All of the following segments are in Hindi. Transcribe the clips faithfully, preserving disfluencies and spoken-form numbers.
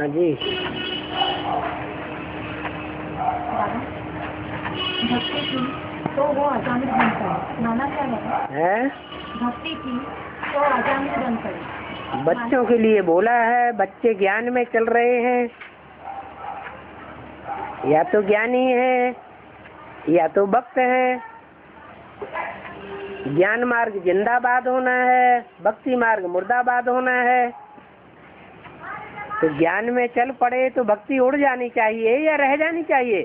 हाँ जी। भक्ति की तो वो अचानक बंद करे, माना क्या है? भक्ति की तो अचानक बंद करे। बच्चों के लिए बोला है, बच्चे ज्ञान में चल रहे हैं, या तो ज्ञानी है या तो भक्त है। ज्ञान मार्ग जिंदाबाद होना है, भक्ति मार्ग मुर्दाबाद होना है। तो ज्ञान में चल पड़े तो भक्ति उड़ जानी चाहिए या रह जानी चाहिए?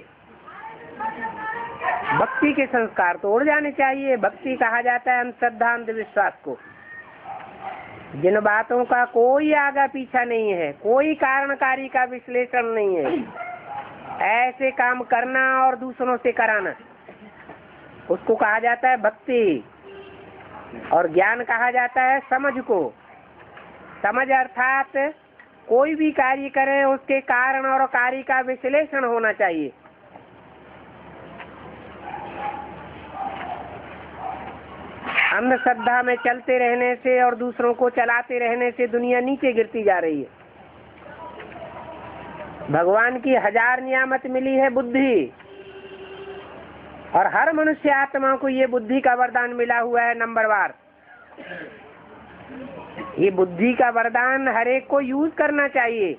भक्ति के संस्कार तो उड़ जाने चाहिए। भक्ति कहा जाता है अंधश्रद्धा अंधविश्वास को, जिन बातों का कोई आगा पीछा नहीं है, कोई कारणकारी का विश्लेषण नहीं है, ऐसे काम करना और दूसरों से कराना, उसको कहा जाता है भक्ति। और ज्ञान कहा जाता है समझ को। समझ अर्थात कोई भी कार्य करें उसके कारण और कार्य का विश्लेषण होना चाहिए। अंधश्रद्धा में चलते रहने से और दूसरों को चलाते रहने से दुनिया नीचे गिरती जा रही है। भगवान की हजार नियामत मिली है बुद्धि, और हर मनुष्य आत्मा को ये बुद्धि का वरदान मिला हुआ है नंबरवार। ये बुद्धि का वरदान हर एक को यूज करना चाहिए।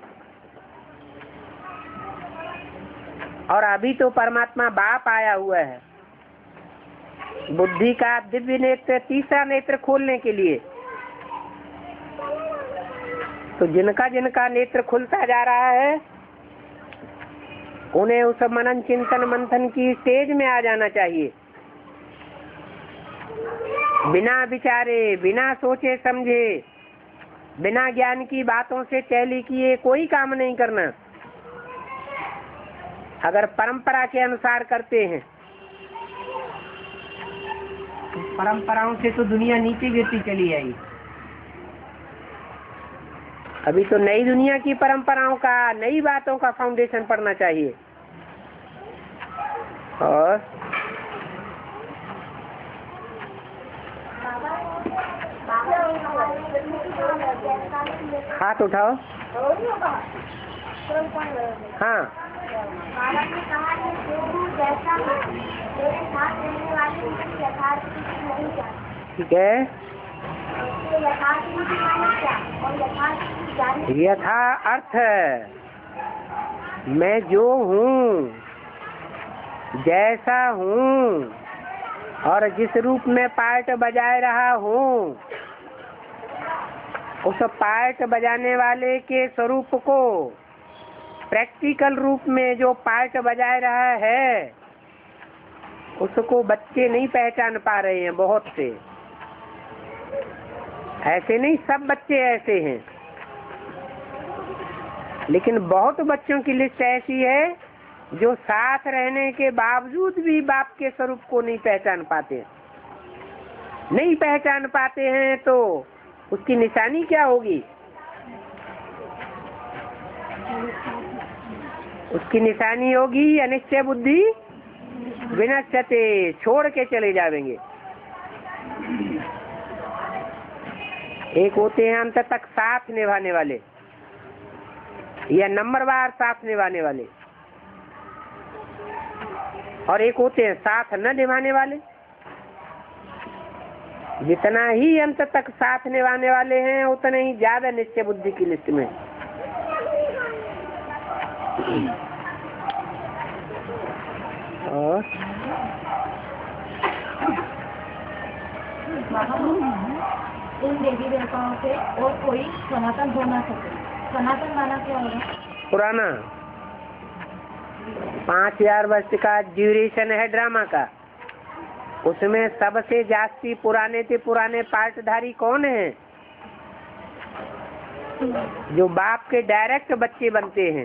और अभी तो परमात्मा बाप आया हुआ है बुद्धि का दिव्य नेत्र, तीसरा नेत्र खोलने के लिए। तो जिनका जिनका नेत्र खुलता जा रहा है उन्हें उस मनन चिंतन मंथन की स्टेज में आ जाना चाहिए। बिना विचारे, बिना सोचे समझे, बिना ज्ञान की बातों से टैली किए कोई काम नहीं करना। अगर परंपरा के अनुसार करते हैं, परंपराओं से तो दुनिया नीचे गिरती चली आई। अभी तो नई दुनिया की परंपराओं का, नई बातों का फाउंडेशन पड़ना चाहिए। और हाथ उठाओ। हाँ, ठीक है। यथा अर्थ मैं जो हूँ, जैसा हूँ और जिस रूप में पार्ट बजा रहा हूँ, उस पार्ट बजाने वाले के स्वरूप को प्रैक्टिकल रूप में जो पार्ट बजा रहा है उसको बच्चे नहीं पहचान पा रहे हैं। बहुत से ऐसे नहीं, सब बच्चे ऐसे हैं, लेकिन बहुत बच्चों की लिस्ट ऐसी है जो साथ रहने के बावजूद भी बाप के स्वरूप को नहीं पहचान पाते। नहीं पहचान पाते हैं तो उसकी निशानी क्या होगी? उसकी निशानी होगी अनिश्चय बुद्धि विनश्यते, छोड़ के चले जाएंगे। एक होते हैं अंत तक साथ निभाने वाले या नंबरवार साथ निभाने वाले, और एक होते हैं साथ न निभाने वाले। जितना ही अंत तक साथ निभाने वाले हैं उतने ही ज्यादा निश्चय बुद्धि की लिस्ट में। और इन देवी देवताओं से और कोई सनातन हो ना सके। सनातन माना क्या होगा? पुराना। पाँच हजार वर्ष का ड्यूरेशन है ड्रामा का, उसमें सबसे जास्ती पुराने से पुराने पार्टधारी कौन है? जो बाप के डायरेक्ट बच्चे बनते हैं।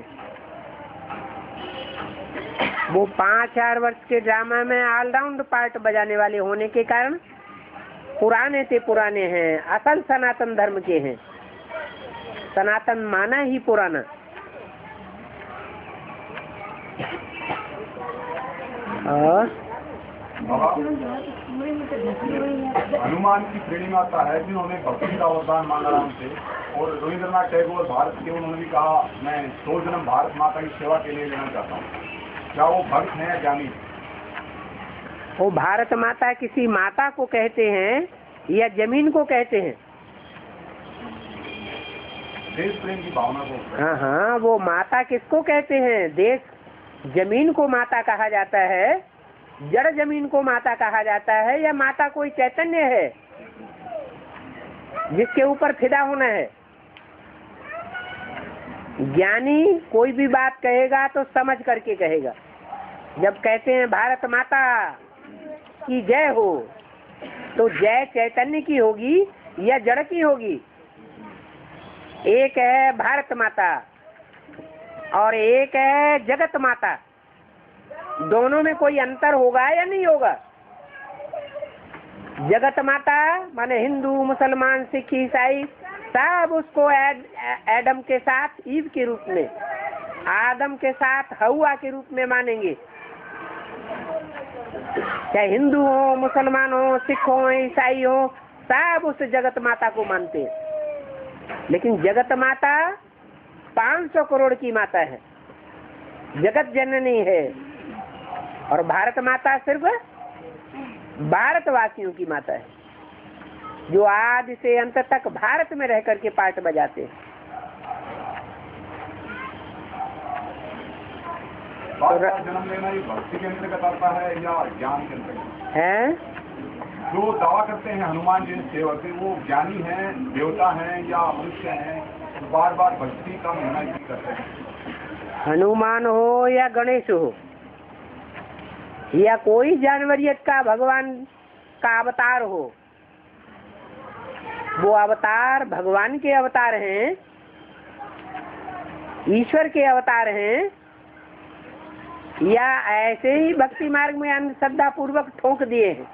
वो पाँच हजार वर्ष के ड्रामा में ऑलराउंड पार्ट बजाने वाले होने के कारण पुराने से पुराने हैं, असल सनातन धर्म के हैं। सनातन माना ही पुराना। और हनुमान की श्रेणी में आता है जिन्होंने भक्ति का वरदान मांगा राम से, और रविंद्रनाथ टैगोर भारत के उन्होंने भी कहा मैं सौ जन्म भारत माता की सेवा के लिए लेना चाहता हूँ। क्या वो भक्त हैं या ज्ञानी? वो भारत माता किसी माता को कहते हैं या जमीन को कहते हैं? देश प्रेम की भावना को। हाँ हाँ, वो माता किसको कहते हैं? देश जमीन को माता कहा जाता है, जड़ जमीन को माता कहा जाता है, या माता कोई चैतन्य है जिसके ऊपर फिदा होना है? ज्ञानी कोई भी बात कहेगा तो समझ करके कहेगा। जब कहते हैं भारत माता की जय हो, तो जय चैतन्य की होगी या जड़ की होगी? एक है भारत माता और एक है जगत माता, दोनों में कोई अंतर होगा या नहीं होगा? जगत माता माने हिंदू, मुसलमान, सिख, ईसाई सब उसको एड, एडम के साथ ईव के रूप में, आदम के साथ हवा के रूप में मानेंगे। चाहे हिंदू हो, मुसलमान हो, सिख हो, ईसाई हो, सब उस जगत माता को मानते हैं। लेकिन जगत माता पाँच सौ करोड़ की माता है, जगत जननी है, और भारत माता सिर्फ भारतवासियों की माता है, जो आदि से अंत तक भारत में रह करके पाठ बजाते हैं। तो जन्म लेना ये भक्ति के अंतर्गत आता है या ज्ञान के अंतर्गत है? जो दावा करते हैं हनुमान जी सेवक है, वो ज्ञानी हैं, देवता हैं या मनुष्य हैं? तो बार बार भक्ति का महीना ही करते हैं। हनुमान हो या गणेश हो या कोई जानवरियत का भगवान का अवतार हो, वो अवतार भगवान के अवतार हैं, ईश्वर के अवतार हैं, या ऐसे ही भक्ति मार्ग में अंधश्रद्धा पूर्वक ठोक दिए हैं?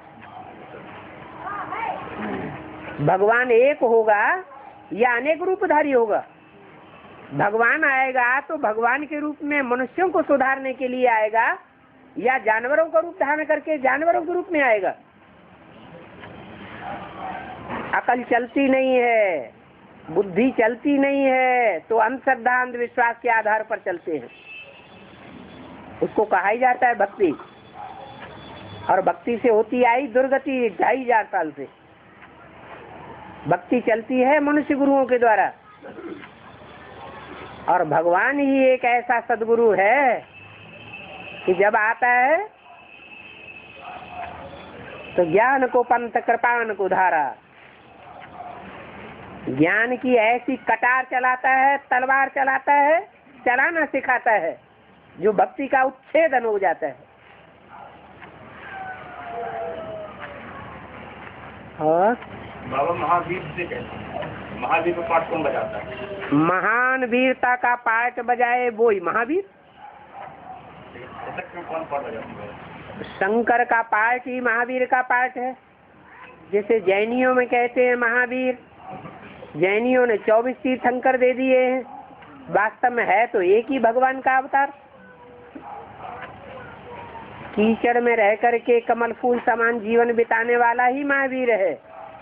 भगवान एक होगा या अनेक रूपधारी होगा? भगवान आएगा तो भगवान के रूप में मनुष्यों को सुधारने के लिए आएगा, या जानवरों का रूप धारण करके जानवरों के रूप में आएगा? अकल चलती नहीं है, बुद्धि चलती नहीं है, तो अंधश्रद्धा अंधविश्वास के आधार पर चलते हैं। उसको कहा ही जाता है भक्ति, और भक्ति से होती आई दुर्गति ढाई हजार साल से। भक्ति चलती है मनुष्य गुरुओं के द्वारा, और भगवान ही एक ऐसा सदगुरु है कि जब आता है तो ज्ञान को पंथ, कृपान को धारा, ज्ञान की ऐसी कटार चलाता है, तलवार चलाता है, चलाना सिखाता है, जो भक्ति का उच्छेदन हो जाता है। और बाबा महावीर से कहते हैं, महावीर का पाठ कौन बजाता है? महान वीरता का पाठ बजाए वो ही महावीर। कौन पाठ बजाता है? शंकर का पाठ ही महावीर का पाठ है। जैसे जैनियों में कहते हैं महावीर, जैनियों ने चौबीस तीर्थंकर दे दिए हैं, वास्तव में है तो एक ही भगवान का अवतार। कीचड़ में रह करके कमल फूल समान जीवन बिताने वाला ही महावीर है।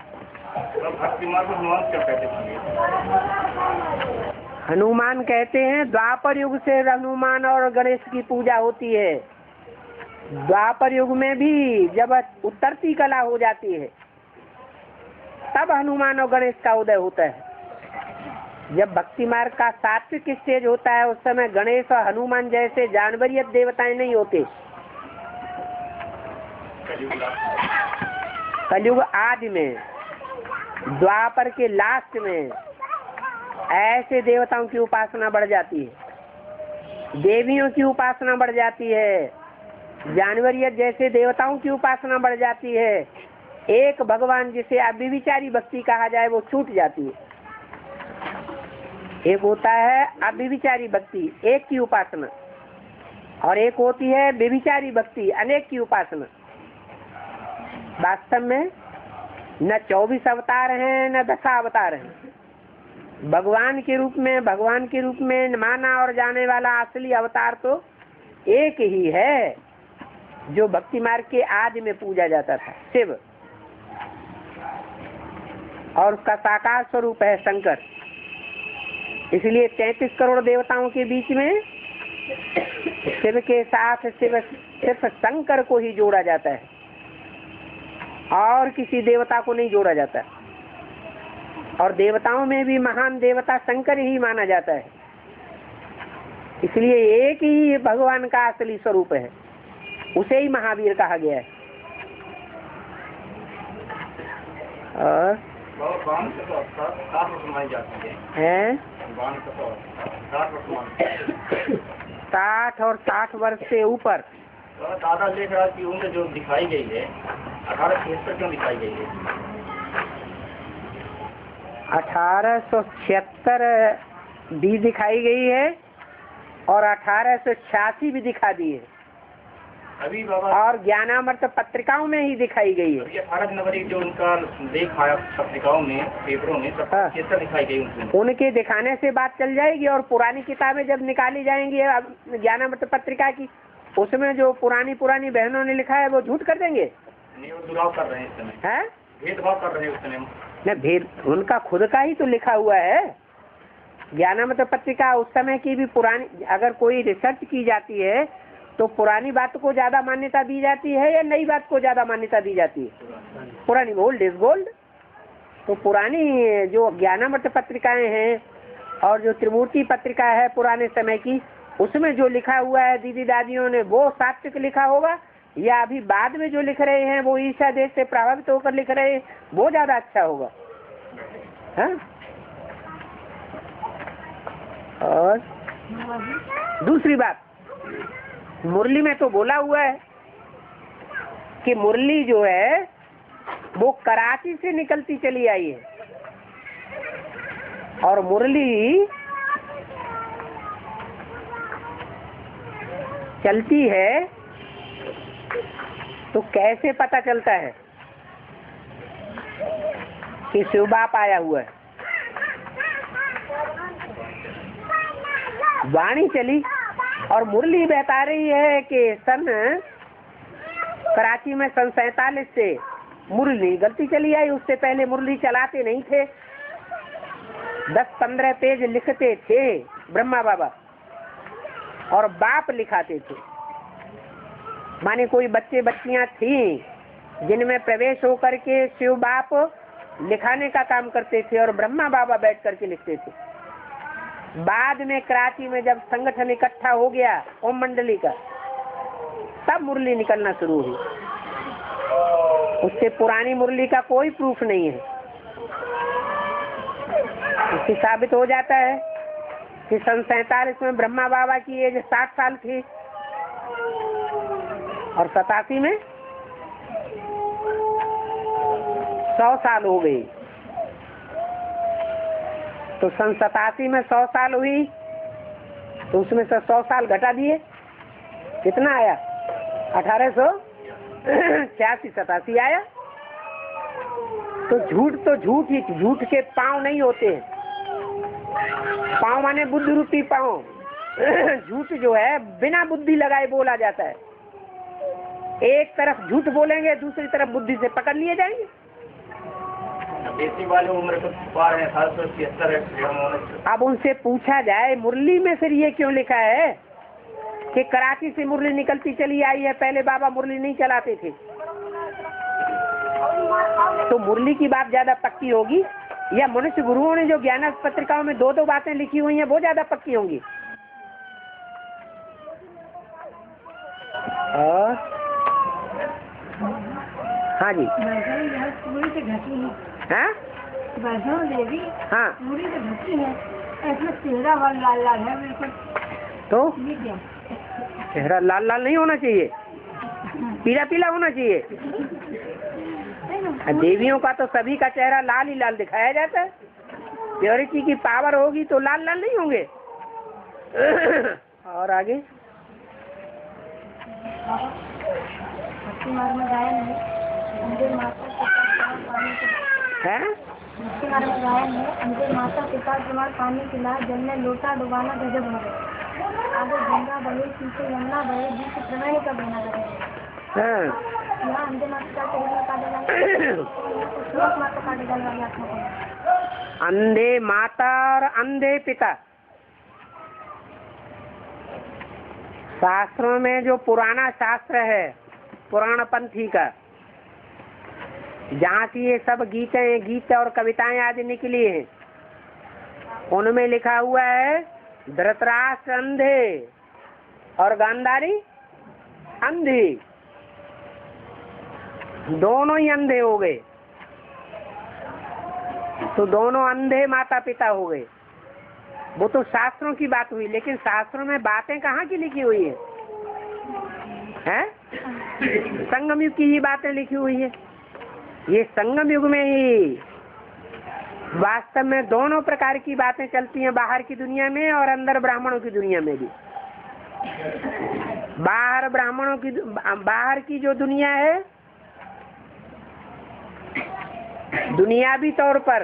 हनुमान कहते हैं द्वापर युग से हनुमान और गणेश की पूजा होती है। द्वापर युग में भी जब उतरती कला हो जाती है तब हनुमान और गणेश का उदय होता है। जब भक्ति मार्ग का सात्विक स्टेज होता है उस समय गणेश और हनुमान जैसे जानवरियत देवताएं नहीं होते। कलयुग आदि में, द्वापर के लास्ट में ऐसे देवताओं की उपासना बढ़ जाती है, देवियों की उपासना बढ़ जाती है, जानवरियत जैसे देवताओं की उपासना बढ़ जाती है। एक भगवान जिसे अव्यभिचारी भक्ति कहा जाए वो छूट जाती है। एक होता है अव्यभिचारी भक्ति, एक की उपासना, और एक होती है व्यभिचारी भक्ति, अनेक की उपासना। वास्तव में न चौबीस अवतार हैं न दशा अवतार हैं। भगवान के रूप में भगवान के रूप में माना और जाने वाला असली अवतार तो एक ही है, जो भक्ति मार्ग के आदि में पूजा जाता था, शिव, और उसका साकार स्वरूप है शंकर। इसलिए तैंतीस करोड़ देवताओं के बीच में शिव के साथ सिर्फ सिर्फ शंकर को ही जोड़ा जाता है और किसी देवता को नहीं जोड़ा जाता। और देवताओं में भी महान देवता शंकर ही माना जाता है। इसलिए एक ही भगवान का असली स्वरूप है, उसे ही महावीर कहा गया है। और हैं साठ और साठ वर्ष से ऊपर। दादा देख रहा की उम्र जो दिखाई गई है अठारह छिहत्तर क्यों दिखाई गई है? अठारह सौ छिहत्तर भी दिखाई गई है और अठारह सौ छियासी भी दिखा दी है अभी बाबा, और ज्ञानामृत पत्रिकाओं में ही दिखाई गई है। अठारह जनवरी जो उनका लेख आया पत्रिकाओं में, पेपरों में, सब छिहत्तर दिखाई गई उनसे। उनके दिखाने से बात चल जाएगी और पुरानी किताबें जब निकाली जाएंगी ज्ञानामृत पत्रिका की, उसमें जो पुरानी पुरानी बहनों ने लिखा है वो झूठ कर देंगे। नहीं, वो दुराव कर रहे हैं इस समय, है भेदभाव कर रहे हैं उस समय। न भेद उनका खुद का ही तो लिखा हुआ है। ज्ञानामृत पत्रिका उस समय की भी पुरानी, अगर कोई रिसर्च की जाती है तो पुरानी बात को ज्यादा मान्यता दी जाती है या नई बात को ज्यादा मान्यता दी जाती है? पुरानी, ओल्ड इज गोल्ड। तो पुरानी जो ज्ञानामृत पत्रिकाएं हैं और जो त्रिमूर्ति पत्रिका है पुराने समय की, उसमें जो लिखा हुआ है दीदी दादियों ने वो सात्विक लिखा होगा, या अभी बाद में जो लिख रहे हैं वो ईसा देश से प्रभावित होकर लिख रहे हैं वो ज्यादा अच्छा होगा। हाँ? और दूसरी बात, मुरली में तो बोला हुआ है कि मुरली जो है वो कराची से निकलती चली आई है और मुरली चलती है तो कैसे पता चलता है कि शिव बाप आया हुआ है? वाणी चली और मुरली बता रही है कि सन कराची में सन सैतालीस से मुरली गलती चली आई। उससे पहले मुरली चलाते नहीं थे, दस पंद्रह पेज लिखते थे ब्रह्मा बाबा और बाप लिखाते थे। माने कोई बच्चे बच्चियां थी जिनमें प्रवेश होकर के शिव बाप लिखाने का काम करते थे और ब्रह्मा बाबा बैठ करके लिखते थे। बाद में कराची में जब संगठन इकट्ठा हो गया ओम मंडली का, तब मुरली निकलना शुरू हुई। उससे पुरानी मुरली का कोई प्रूफ नहीं है। इससे साबित हो जाता है कि सन सैतालीस में ब्रह्मा बाबा की एज साठ साल थी और सतासी में सौ साल हो गई। तो सन सतासी में सौ साल हुई तो उसमें से सौ साल घटा दिए, कितना आया? अठारह सौ छियासी सतासी आया। तो झूठ तो झूठ ही, झूठ के पाँव नहीं होते हैं। पाँव माने बुद्धि रूपी पाँव। झूठ जो है बिना बुद्धि लगाए बोला जाता है। एक तरफ झूठ बोलेंगे, दूसरी तरफ बुद्धि से पकड़ लिए जाएंगे। देसी वाले उम्र को पार है, अठारह सौ छिहत्तर है। अब उनसे पूछा जाए मुरली में फिर ये क्यों लिखा है कि कराची से मुरली निकलती चली आई है, पहले बाबा मुरली नहीं चलाते थे? तो मुरली की बात ज्यादा पक्की होगी या मनुष्य गुरुओं ने जो ज्ञान पत्रिकाओं में दो दो बातें लिखी हुई हैं वो ज्यादा पक्की होंगी? और हाँ जी, हाँ वैष्णो देवी हाँ पूरी तो घटी है, ऐसा चेहरा वाला लाल लाल है बिल्कुल। तो ये क्या? चेहरा लाल लाल नहीं होना चाहिए, पीला पीला होना चाहिए। देवियों का तो सभी का चेहरा लाल ही लाल दिखाया जाता है। प्योरिटी की पावर होगी तो लाल लाल नहीं होंगे। और आगे मार में गायन है, अंदर माता पिता पानी है, मार में गायन है, अंदर माता पिता कुमार पानी पिला, जल में लोटा डुबाना गजब हो गया। आगे गंगा बहे, पीछे यमुना बहे, बीच प्रमेय का बना रहे। यहाँ अंदर माता का शरीर में काटे जाने, माता काटे जाने वाली आत्मा को अंधे माता और अंधे पिता। शास्त्रों में जो पुराना शास्त्र है पुराण पंथी का, जहाँ से ये सब गीतें गीत और कविताएं आदि निकली हैं, उनमें लिखा हुआ है धृतराष्ट्र अंधे और गांधारी अंधी, दोनों ही अंधे हो गए। तो दोनों अंधे माता पिता हो गए। वो तो शास्त्रों की बात हुई, लेकिन शास्त्रों में बातें कहाँ की लिखी हुई है, हैं? संगम युग की ही बातें लिखी हुई है। ये संगम युग में ही वास्तव में दोनों प्रकार की बातें चलती हैं, बाहर की दुनिया में और अंदर ब्राह्मणों की दुनिया में भी। बाहर ब्राह्मणों की बाहर की जो दुनिया है, दुनियावी तौर पर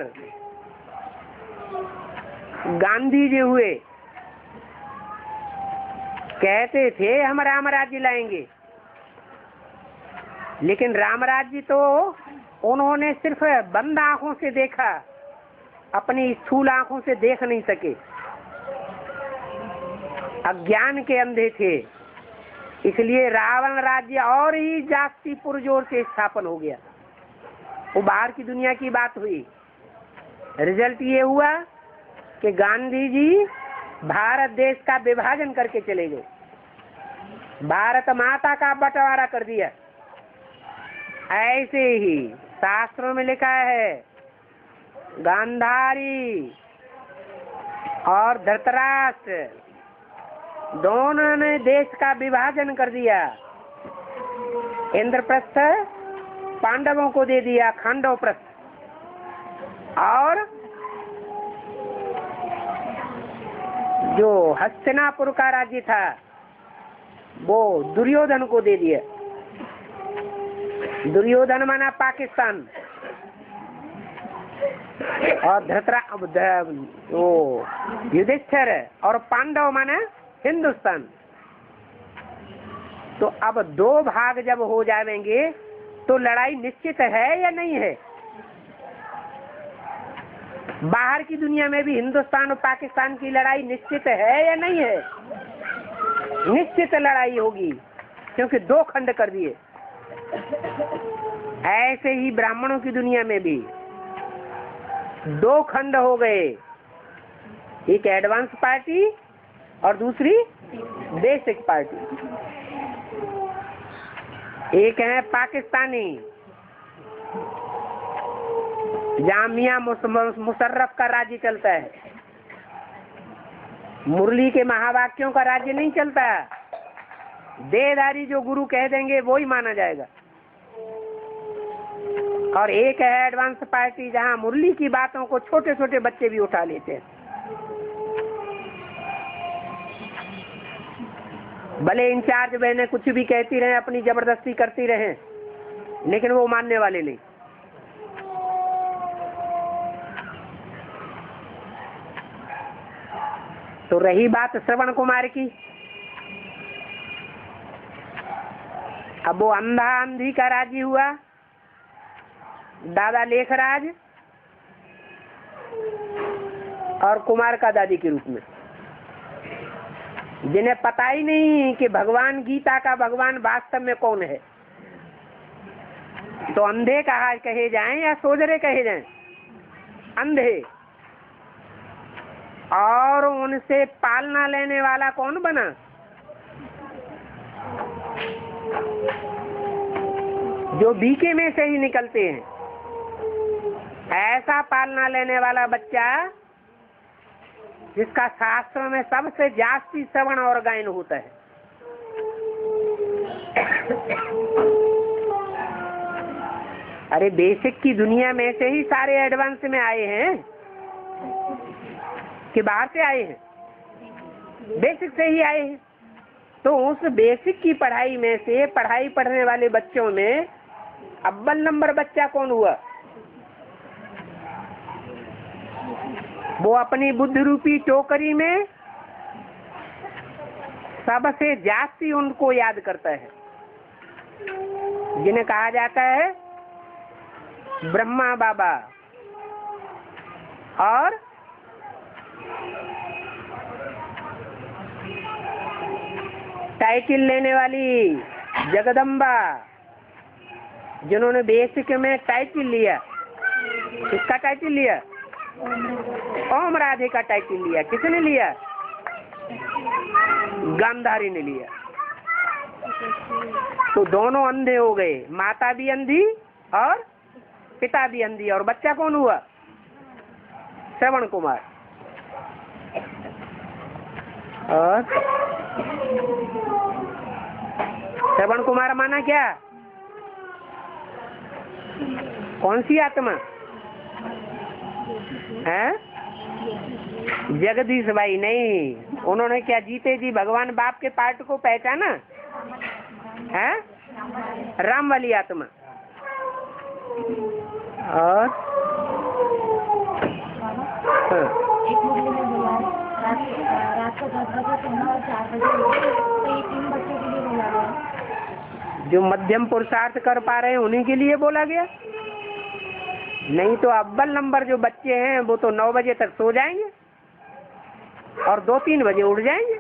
गांधी जी हुए कहते थे हम राम राज्य लाएंगे, लेकिन राम राज्य तो उन्होंने सिर्फ बंद आंखों से देखा, अपनी स्थूल आंखों से देख नहीं सके, अज्ञान के अंधे थे। इसलिए रावण राज्य और ही जास्ती पुरजोर से स्थापन हो गया। वो बाहर की दुनिया की बात हुई। रिजल्ट ये हुआ कि गांधी जी भारत देश का विभाजन करके चले गए, भारत माता का बंटवारा कर दिया। ऐसे ही शास्त्रों में लिखा है गांधारी और धृतराष्ट्र दोनों ने देश का विभाजन कर दिया। इंद्रप्रस्थ पांडवों को दे दिया, खांडवप्रस्थ, और जो हस्तिनापुर का राज्य था वो दुर्योधन को दे दिया। दुर्योधन माना पाकिस्तान और धृतरा वो युधिष्ठिर और पांडव माना हिंदुस्तान। तो अब दो भाग जब हो जाएंगे तो लड़ाई निश्चित है या नहीं है? बाहर की दुनिया में भी हिंदुस्तान और पाकिस्तान की लड़ाई निश्चित है या नहीं है? निश्चित लड़ाई होगी, क्योंकि दो खंड कर दिए। ऐसे ही ब्राह्मणों की दुनिया में भी दो खंड हो गए, एक एडवांस पार्टी और दूसरी बेसिक पार्टी। एक है पाकिस्तानी, जहाँ मियां मुशर्रफ का राज्य चलता है, मुरली के महावाक्यों का राज्य नहीं चलता। देहधारी जो गुरु कह देंगे वो ही माना जाएगा। और एक है एडवांस पार्टी, जहाँ मुरली की बातों को छोटे छोटे बच्चे भी उठा लेते हैं। भले इंचार्ज बहने कुछ भी कहती रहे, अपनी जबरदस्ती करती रहे, लेकिन वो मानने वाले नहीं। तो रही बात श्रवण कुमार की, अब वो अंधा अंधी का राज्य हुआ, दादा लेखराज और कुमार का दादी के रूप में, जिन्हें पता ही नहीं कि भगवान गीता का भगवान वास्तव में कौन है। तो अंधे कहा कहे जाएं या सोजरे कहे जाएं, अंधे। और उनसे पालना लेने वाला कौन बना? जो बीके में से ही निकलते हैं। ऐसा पालना लेने वाला बच्चा जिसका शास्त्रों में सबसे जास्ती श्रवण और गायन होता है। अरे बेसिक की दुनिया में से ही सारे एडवांस में आए हैं कि बाहर से आए हैं? बेसिक से ही आए हैं। तो उस बेसिक की पढ़ाई में से पढ़ाई पढ़ने वाले बच्चों में अव्वल नंबर बच्चा कौन हुआ? वो अपनी बुद्धि रूपी टोकरी में सबसे जास्ती उनको याद करता है, जिन्हें कहा जाता है ब्रह्मा बाबा, और टाइटल लेने वाली जगदम्बा, जिन्होंने बेसिक में टाइटल लिया। किसका टाइटल लिया? ओम राधे का टाइटल लिया। किसने लिया? गांधारी ने लिया। तो दोनों अंधे हो गए, माता भी अंधी और पिता भी अंधी। और बच्चा कौन हुआ? श्रवण कुमार। और श्रवण कुमार माना क्या? कौन सी आत्मा है? जगदीश भाई नहीं। उन्होंने क्या जीते जी भगवान बाप के पार्ट को पहचाना है? राम वाली आत्मा। और हाँ। एक मुरली में बोला रात रात को दस बजे सोना और चार बजे तो ये तीन बच्चों के लिए बोला गया। जो मध्यम पुरुषार्थ कर पा रहे हैं उन्हीं के लिए बोला गया। नहीं तो अव्वल नंबर जो बच्चे हैं वो तो नौ बजे तक सो जाएंगे और दो तीन बजे उठ जाएंगे।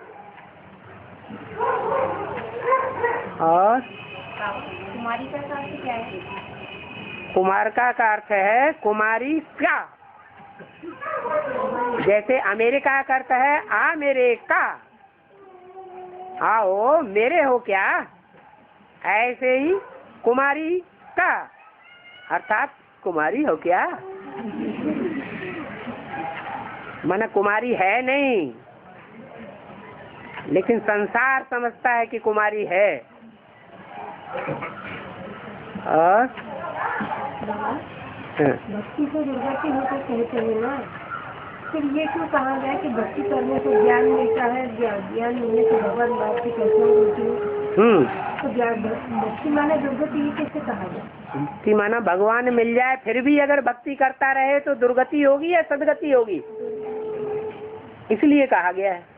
और कुमारी का अर्थ क्या है? कुमार का अर्थ है कुमारी का। जैसे अमेरिका का अर्थ है आ मेरे का, आओ मेरे हो क्या, ऐसे ही कुमारी का अर्थात कुमारी हो क्या। माना कुमारी है नहीं, लेकिन संसार समझता है कि कुमारी है। और भक्ति को दुर्गति होकर कहते हैं ना, फिर ये क्यों कहा गया कि भक्ति करने से ज्ञान मिलता है, ज्ञान मिलने से भगवान बाप की कल्पना होती है, तो ज्ञान भक्ति माने दुर्गति ये कैसे कहा गया? भक्ति माना भगवान मिल जाए फिर भी अगर भक्ति करता रहे तो दुर्गति होगी या सदगति होगी, इसलिए कहा गया है।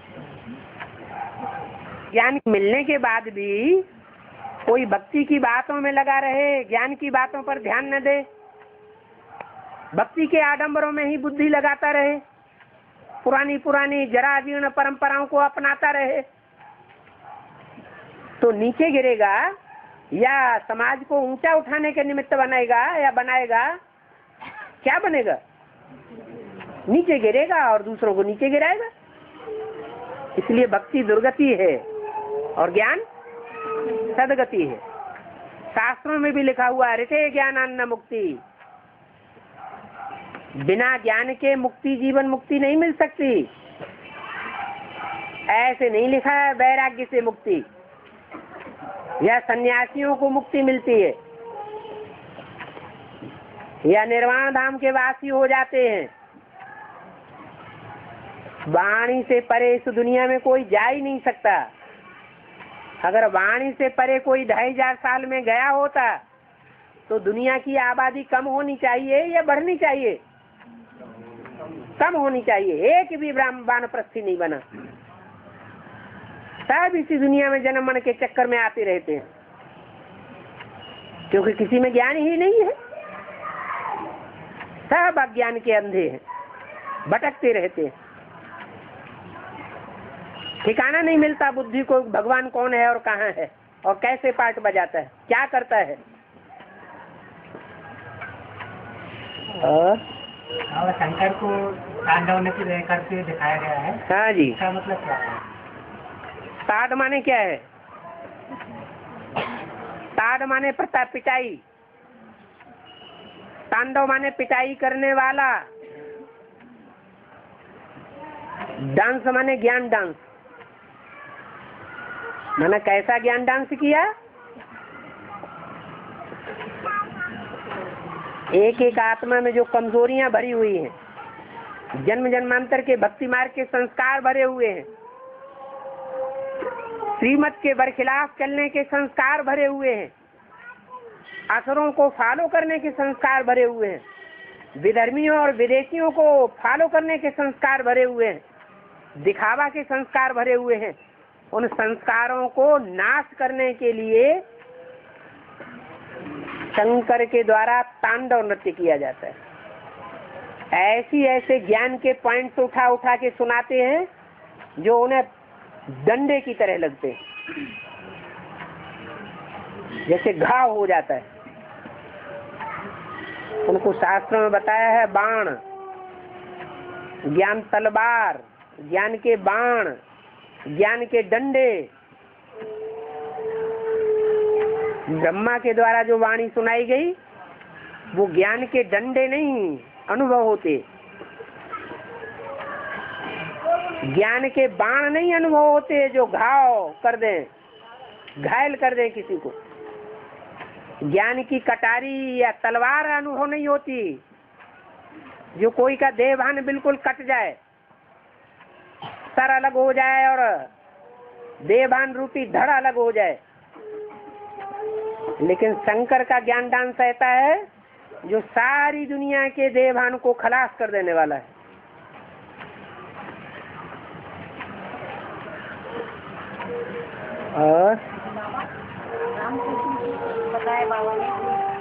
ज्ञान मिलने के बाद भी कोई भक्ति की बातों में लगा रहे, ज्ञान की बातों पर ध्यान न दे, भक्ति के आडंबरों में ही बुद्धि लगाता रहे, पुरानी पुरानी जरा जीर्ण परंपराओं को अपनाता रहे, तो नीचे गिरेगा या समाज को ऊंचा उठाने के निमित्त बनाएगा या बनाएगा, क्या बनेगा? नीचे गिरेगा और दूसरों को नीचे गिराएगा। इसलिए भक्ति दुर्गति है और ज्ञान सदगति है। शास्त्रों में भी लिखा हुआ है ऋते ज्ञानान्न मुक्ति। बिना ज्ञान के मुक्ति, जीवन मुक्ति नहीं मिल सकती। ऐसे नहीं लिखा है वैराग्य से मुक्ति या सन्यासियों को मुक्ति मिलती है या निर्वाण धाम के वासी हो जाते हैं। वाणी से परे इस दुनिया में कोई जा ही नहीं सकता। अगर वाणी से परे कोई ढाई हजार साल में गया होता तो दुनिया की आबादी कम होनी चाहिए या बढ़नी चाहिए? कम होनी चाहिए। एक भी वानप्रस्थी नहीं बना। सब इसी दुनिया में जन्म मन के चक्कर में आते रहते हैं, क्योंकि किसी में ज्ञान ही नहीं है। सब अज्ञान के अंधे हैं, भटकते रहते हैं। ठिकाना नहीं मिलता बुद्धि को भगवान कौन है और कहाँ है और कैसे पार्ट बजाता है, क्या करता है। और शंकर को तांडव नृत्य दे करके दिखाया गया है। हाँ जी। इसका मतलब क्या है? ताड़ माने क्या है? ताड़ माने प्रता पिटाई, तांडव माने पिटाई करने वाला, डांस माने ज्ञान डांस। मैंने कैसा ज्ञान डांस किया? एक एक आत्मा में जो कमजोरियां भरी हुई हैं, जन्म जन्मांतर के भक्ति मार्ग के संस्कार भरे हुए हैं, श्रीमत के बरखिलाफ चलने के संस्कार भरे हुए हैं, असुरों को फॉलो करने के संस्कार भरे हुए हैं, विधर्मियों और विदेशियों को फॉलो करने के संस्कार भरे हुए हैं, दिखावा के संस्कार भरे हुए हैं। उन संस्कारों को नाश करने के लिए शंकर के द्वारा तांडव नृत्य किया जाता है। ऐसी ऐसे ज्ञान के पॉइंट्स उठा उठा के सुनाते हैं जो उन्हें डंडे की तरह लगते हैं, जैसे घाव हो जाता है। उनको शास्त्रों में बताया है बाण, ज्ञान तलवार, ज्ञान के बाण, ज्ञान के डंडे। ब्रह्मा के द्वारा जो वाणी सुनाई गई वो ज्ञान के डंडे नहीं अनुभव होते, ज्ञान के बाण नहीं अनुभव होते जो घाव कर दें, घायल कर दें किसी को। ज्ञान की कटारी या तलवार अनुभव नहीं होती जो कोई का देहभान बिल्कुल कट जाए, सर अलग हो जाए और देहभान रूपी धड़ अलग हो जाए। लेकिन शंकर का ज्ञान दान ऐसा है जो सारी दुनिया के देहभान को खलास कर देने वाला है। और बताया बाबा ने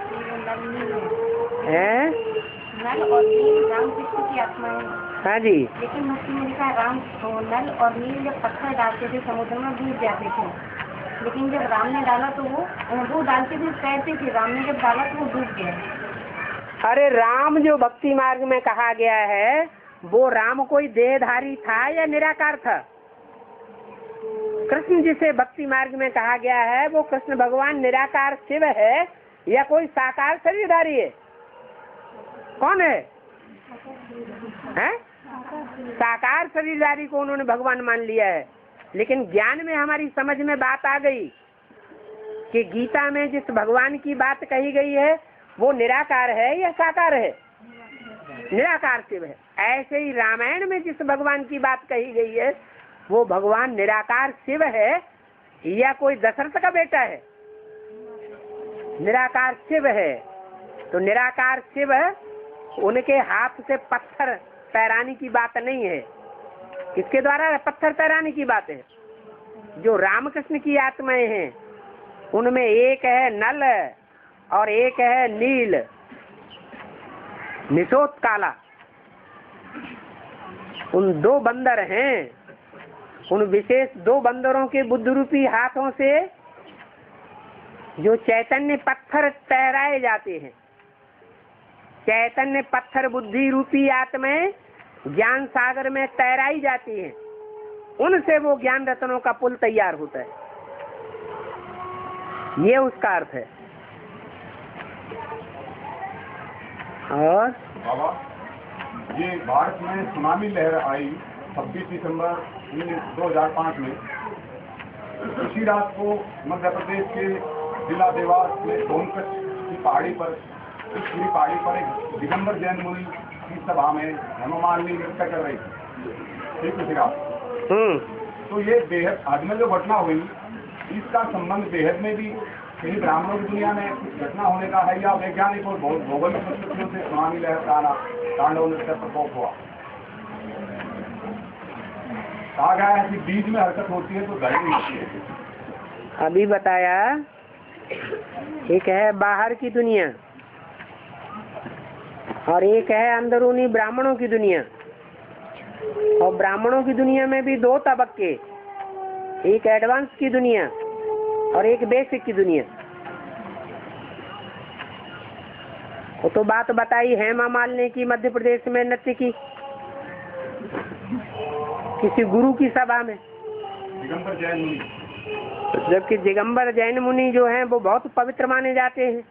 हैं नल और नील राम कृष्ण की आत्माएं। हाँ जी, लेकिन मुक्ति में लिखा राम नल और नील जब पत्थर डालते थे समुद्र में डूब जाते थे, लेकिन जब राम ने डाला तो वो वो डालते थे तैरते थे, राम ने जब डाला तो वो डूब गया। अरे राम जो भक्ति मार्ग में कहा गया है वो राम कोई देहधारी था या निराकार था? कृष्ण जिसे भक्ति मार्ग में कहा गया है वो कृष्ण भगवान निराकार शिव है या कोई साकार शरीरधारी है? कौन है, है? साकार शरीरधारी को उन्होंने भगवान मान लिया है। लेकिन ज्ञान में हमारी समझ में बात आ गई कि गीता में जिस भगवान की बात कही गई है वो निराकार है या साकार है? निराकार शिव है। ऐसे ही रामायण में जिस भगवान की बात कही गई है वो भगवान निराकार शिव है या कोई दशरथ का बेटा है? निराकार शिव है। तो निराकार शिव उनके हाथ से पत्थर तैराने की बात नहीं है। किसके द्वारा पत्थर तैराने की बात है? जो रामकृष्ण की आत्माएं हैं उनमें एक है नल और एक है नील, निशोत काला। उन दो बंदर हैं, उन विशेष दो बंदरों के बुद्ध रूपी हाथों से जो चैतन्य पत्थर तैराए जाते हैं। चैतन्य पत्थर बुद्धि रूपी आत्माएं ज्ञान सागर में तैराई जाती हैं, उनसे वो ज्ञान रत्नों का पुल तैयार होता है। ये उसका अर्थ है। और बाबा ये भारत में सुनामी लहर आई छब्बीस दिसंबर दो हजार पाँच में। उसी रात को मध्य प्रदेश के जिला देवास में सोनकच्छ की पहाड़ी पर इस पूरी पहाड़ी पर एक दिगंबर जैन मुनि की सभा में हेमामालिनी नृत्य कर रही थी। ठीक उसी रात तो ये बेहद आज में जो घटना हुई इसका संबंध बेहद में भी कहीं ब्राह्मणों की दुनिया में कुछ घटना होने का है या वैज्ञानिक और भौगोलिक परिस्थितियों से सुनामी लहर का आना तांडव नृत्य प्रकोप हुआ? कहा गया है कि बीच में हरकत होती है तो धर्म होती है। अभी बताया एक है बाहर की दुनिया और एक है अंदरूनी ब्राह्मणों की दुनिया। और ब्राह्मणों की दुनिया में भी दो तबक्के, एक एडवांस की दुनिया और एक बेसिक की दुनिया। वो तो बात बताई हेमा मालिनी की मध्य प्रदेश में नृत्य की किसी गुरु की सभा में। दिगंबर जैन मुनि, जबकि दिगंबर जैन मुनि जो हैं वो बहुत पवित्र माने जाते हैं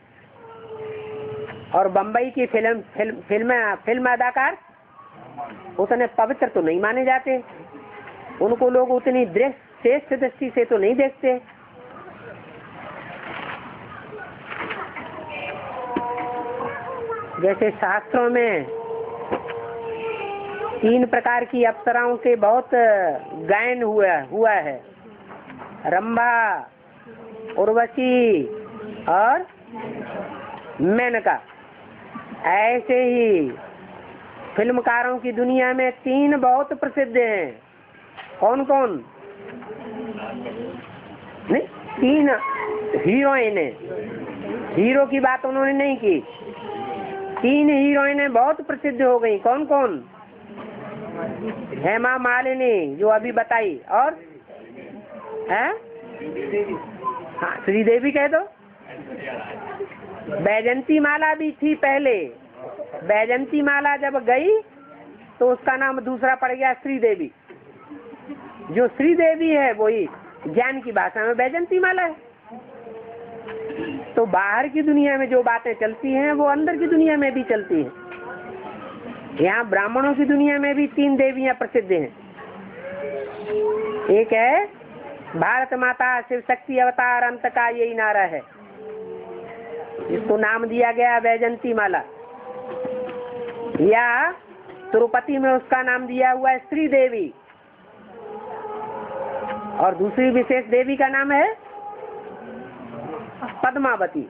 और बम्बई की फिल्म फिल्म फिल्म फिल्म अदाकार उतने पवित्र तो नहीं माने जाते। उनको लोग उतनी श्रेष्ठ दृष्टि से तो नहीं देखते। जैसे शास्त्रों में तीन प्रकार की अप्सराओं के बहुत गायन हुआ हुआ है, रंभा, उर्वशी और मेनका। ऐसे ही फिल्मकारों की दुनिया में तीन बहुत प्रसिद्ध हैं। कौन कौन? नहीं, तीन हीरोइन है। हीरो की बात उन्होंने नहीं की। तीन हीरोइनें बहुत प्रसिद्ध हो गई। कौन कौन? हेमा मालिनी जो अभी बताई, और है हाँ श्रीदेवी कह दो। बैजंती माला भी थी पहले। बैजंती माला जब गई तो उसका नाम दूसरा पड़ गया श्रीदेवी। जो श्रीदेवी है वही ज्ञान की भाषा में बैजंती माला है। तो बाहर की दुनिया में जो बातें चलती हैं वो अंदर की दुनिया में भी चलती हैं। यहाँ ब्राह्मणों की दुनिया में भी तीन देवियां प्रसिद्ध हैं। एक है भारत माता शिव शक्ति अवतार अंत का यही नारा है, इसको नाम दिया गया बैजंती माला। या तिरुपति में उसका नाम दिया हुआ है श्री देवी। और दूसरी विशेष देवी का नाम है पद्मावती।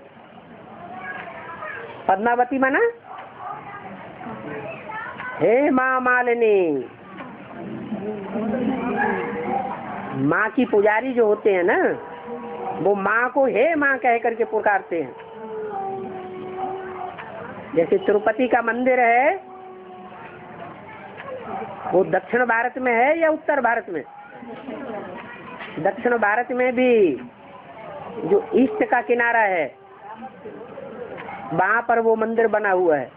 पद्मावती माना हे माँ मालिनी। माँ की पुजारी जो होते हैं ना, वो माँ को हे माँ कह करके पुकारते हैं। जैसे तिरुपति का मंदिर है, वो दक्षिण भारत में है या उत्तर भारत में? दक्षिण भारत में भी जो ईस्ट का किनारा है वहाँ पर वो मंदिर बना हुआ है।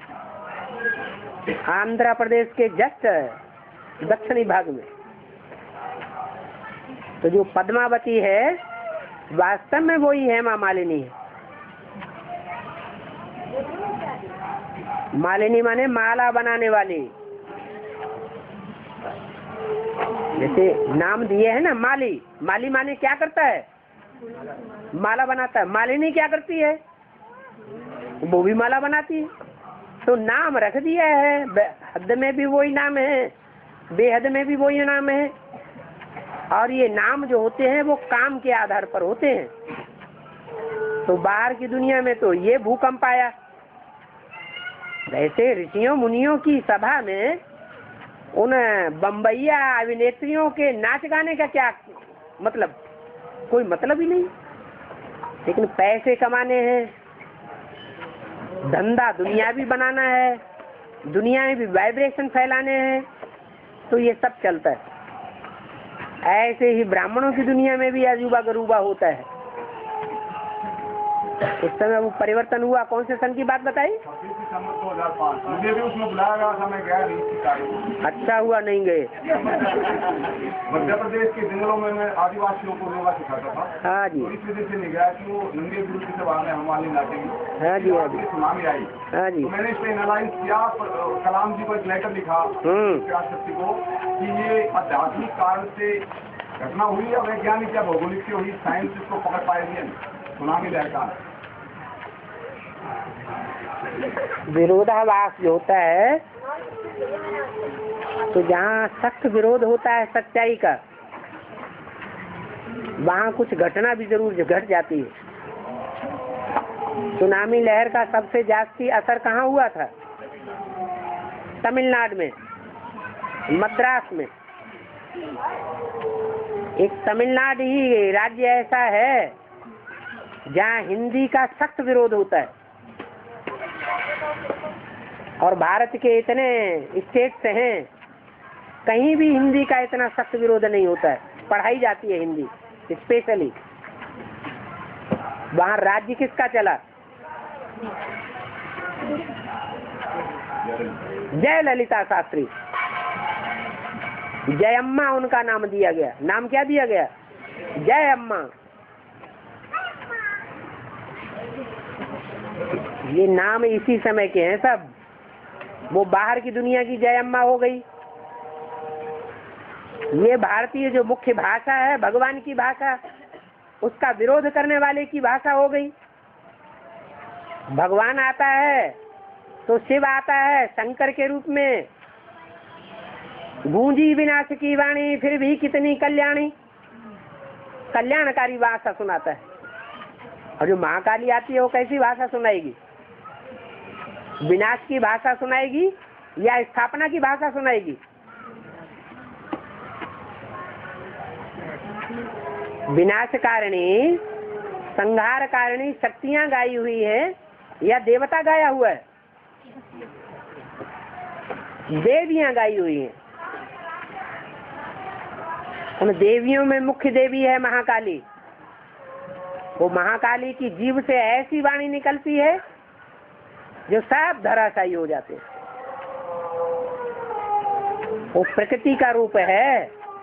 आंध्र प्रदेश के जस्ट दक्षिणी भाग में। तो जो पद्मावती है वास्तव में वही हेमा मालिनी है। मालिनी माने माला बनाने वाली। जैसे नाम दिए है ना माली। माली माने क्या करता है? माला बनाता है। मालिनी क्या करती है? वो भी माला बनाती है। तो नाम रख दिया है। हद में भी वही नाम है, बेहद में भी वही नाम है। और ये नाम जो होते हैं वो काम के आधार पर होते हैं। तो बाहर की दुनिया में तो ये भूकंप आया। वैसे ऋषियों मुनियों की सभा में उन बम्बैया अभिनेत्रियों के नाच गाने का क्या मतलब? कोई मतलब ही नहीं। लेकिन पैसे कमाने हैं, धंधा दुनिया भी बनाना है, दुनिया में भी वाइब्रेशन फैलाने हैं, तो ये सब चलता है। ऐसे ही ब्राह्मणों की दुनिया में भी अजूबा गरूबा होता है। उस समय वो परिवर्तन हुआ। कौन से सन की बात बताई? दो हजार पाँच। मुझे भी उसमें बुलाया गया था, मैं गया नहीं। अच्छा हुआ नहीं गए। मध्य प्रदेश के जंगलों में मैं आदिवासियों को योगा सिखाता था। हाँ जी। तो इस वजह से नहीं गया कि वो नंगे गुरु की सभा में हमारी नाचेंगे। हाँ जी, हाँ जी, सुनामी आई। हाँ जी। तो मैंने इस पे एनालाइज किया। कलाम जी को एक लेटर लिखा राष्ट्रपति को कि ये आध्यात्मिक कारण से घटना हुई या वैज्ञानिक या भौगोलिक से हुई, साइंस इसको पकड़ पाएगी। सुनामी लहर का विरोधाभास जो होता है, तो जहाँ सख्त विरोध होता है सच्चाई का, वहाँ कुछ घटना भी जरूर घट जाती है। सुनामी लहर का सबसे जास्ती असर कहाँ हुआ था? तमिलनाडु में, मद्रास में। एक तमिलनाडु ही राज्य ऐसा है जहाँ हिंदी का सख्त विरोध होता है। और भारत के इतने स्टेट्स हैं, कहीं भी हिंदी का इतना सख्त विरोध नहीं होता है। पढ़ाई जाती है हिंदी स्पेशली। वहाँ राज्य किसका चला? जय ललिता शास्त्री। जय अम्मा उनका नाम दिया गया। नाम क्या दिया गया? जय अम्मा। ये नाम इसी समय के हैं सब। वो बाहर की दुनिया की जय अम्मा हो गई। ये भारतीय जो मुख्य भाषा है, भगवान की भाषा, उसका विरोध करने वाले की भाषा हो गई। भगवान आता है तो शिव आता है शंकर के रूप में। गूंजी विनाश की वाणी फिर भी कितनी कल्याणी, कल्याणकारी भाषा सुनाता है। और जो महाकाली आती है वो कैसी भाषा सुनाएगी? विनाश की भाषा सुनाएगी या स्थापना की भाषा सुनाएगी? विनाश कारिणी, संहार कारिणी शक्तियां गाई हुई है या देवता गाया हुआ है? देवियां गाई हुई हैं। उन देवियों में मुख्य देवी है महाकाली। वो महाकाली की जीभ से ऐसी वाणी निकलती है जो सब धराशायी हो जाते हैं। वो प्रकृति का रूप है।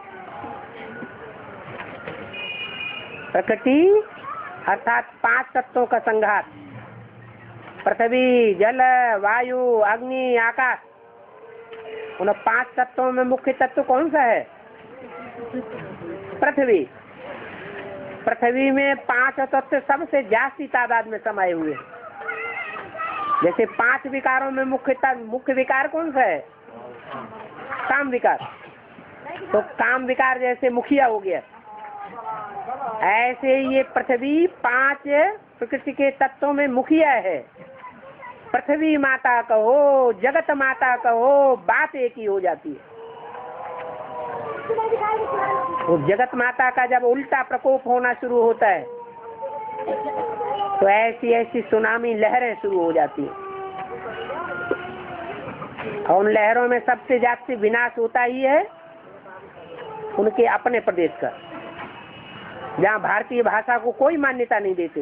प्रकृति अर्थात पांच तत्वों का संघात, पृथ्वी, जल, वायु, अग्नि, आकाश। उन पांच तत्वों में मुख्य तत्व कौन सा है? पृथ्वी। पृथ्वी में पांच तत्व सबसे जास्ती तादाद में समाये हुए हैं। जैसे पांच विकारों में मुख्य मुख्य विकार कौन सा है? काम विकार। तो काम विकार जैसे मुखिया हो गया, ऐसे ये पृथ्वी पांच प्रकृति के तत्वों में मुखिया है। पृथ्वी माता कहो, जगत माता कहो, बात एक ही हो जाती है। वो जगत माता का जब उल्टा प्रकोप होना शुरू होता है तो ऐसी ऐसी सुनामी लहरें शुरू हो जाती हैं। और उन लहरों में सबसे ज्यादा विनाश होता ही है उनके अपने प्रदेश का, जहाँ भारतीय भाषा को कोई मान्यता नहीं देते।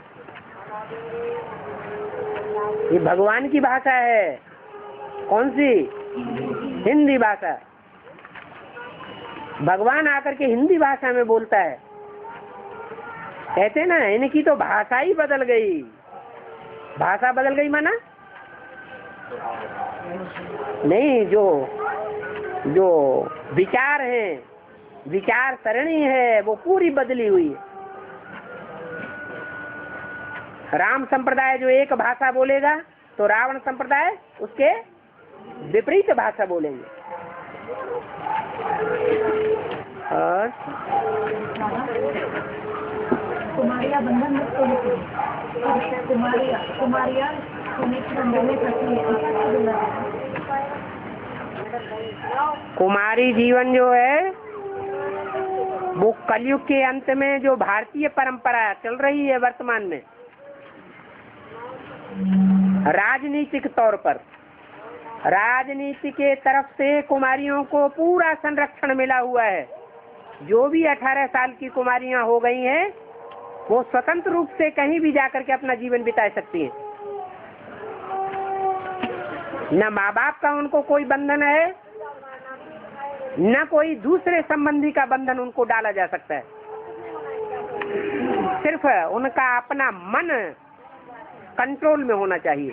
ये भगवान की भाषा है। कौन सी? हिंदी भाषा। भगवान आकर के हिंदी भाषा में बोलता है। कहते ना इनकी तो भाषा ही बदल गई। भाषा बदल गई माना नहीं, जो जो विचार है, विचार सरणी है, वो पूरी बदली हुई है। राम संप्रदाय जो एक भाषा बोलेगा तो रावण संप्रदाय उसके विपरीत भाषा बोलेंगे। और कुमारिया बंधन मुक्त होती है। कुमारिया कुमारिया बंधन में फंसी है। कुमारी जीवन जो है वो कलयुग के अंत में जो भारतीय परंपरा चल रही है वर्तमान में, राजनीतिक तौर पर राजनीति के तरफ से कुमारियों को पूरा संरक्षण मिला हुआ है। जो भी अठारह साल की कुमारियां हो गई हैं वो स्वतंत्र रूप से कहीं भी जाकर के अपना जीवन बिता सकती हैं। न माँ बाप का उनको कोई बंधन है, न कोई दूसरे संबंधी का बंधन उनको डाला जा सकता है। सिर्फ उनका अपना मन कंट्रोल में होना चाहिए।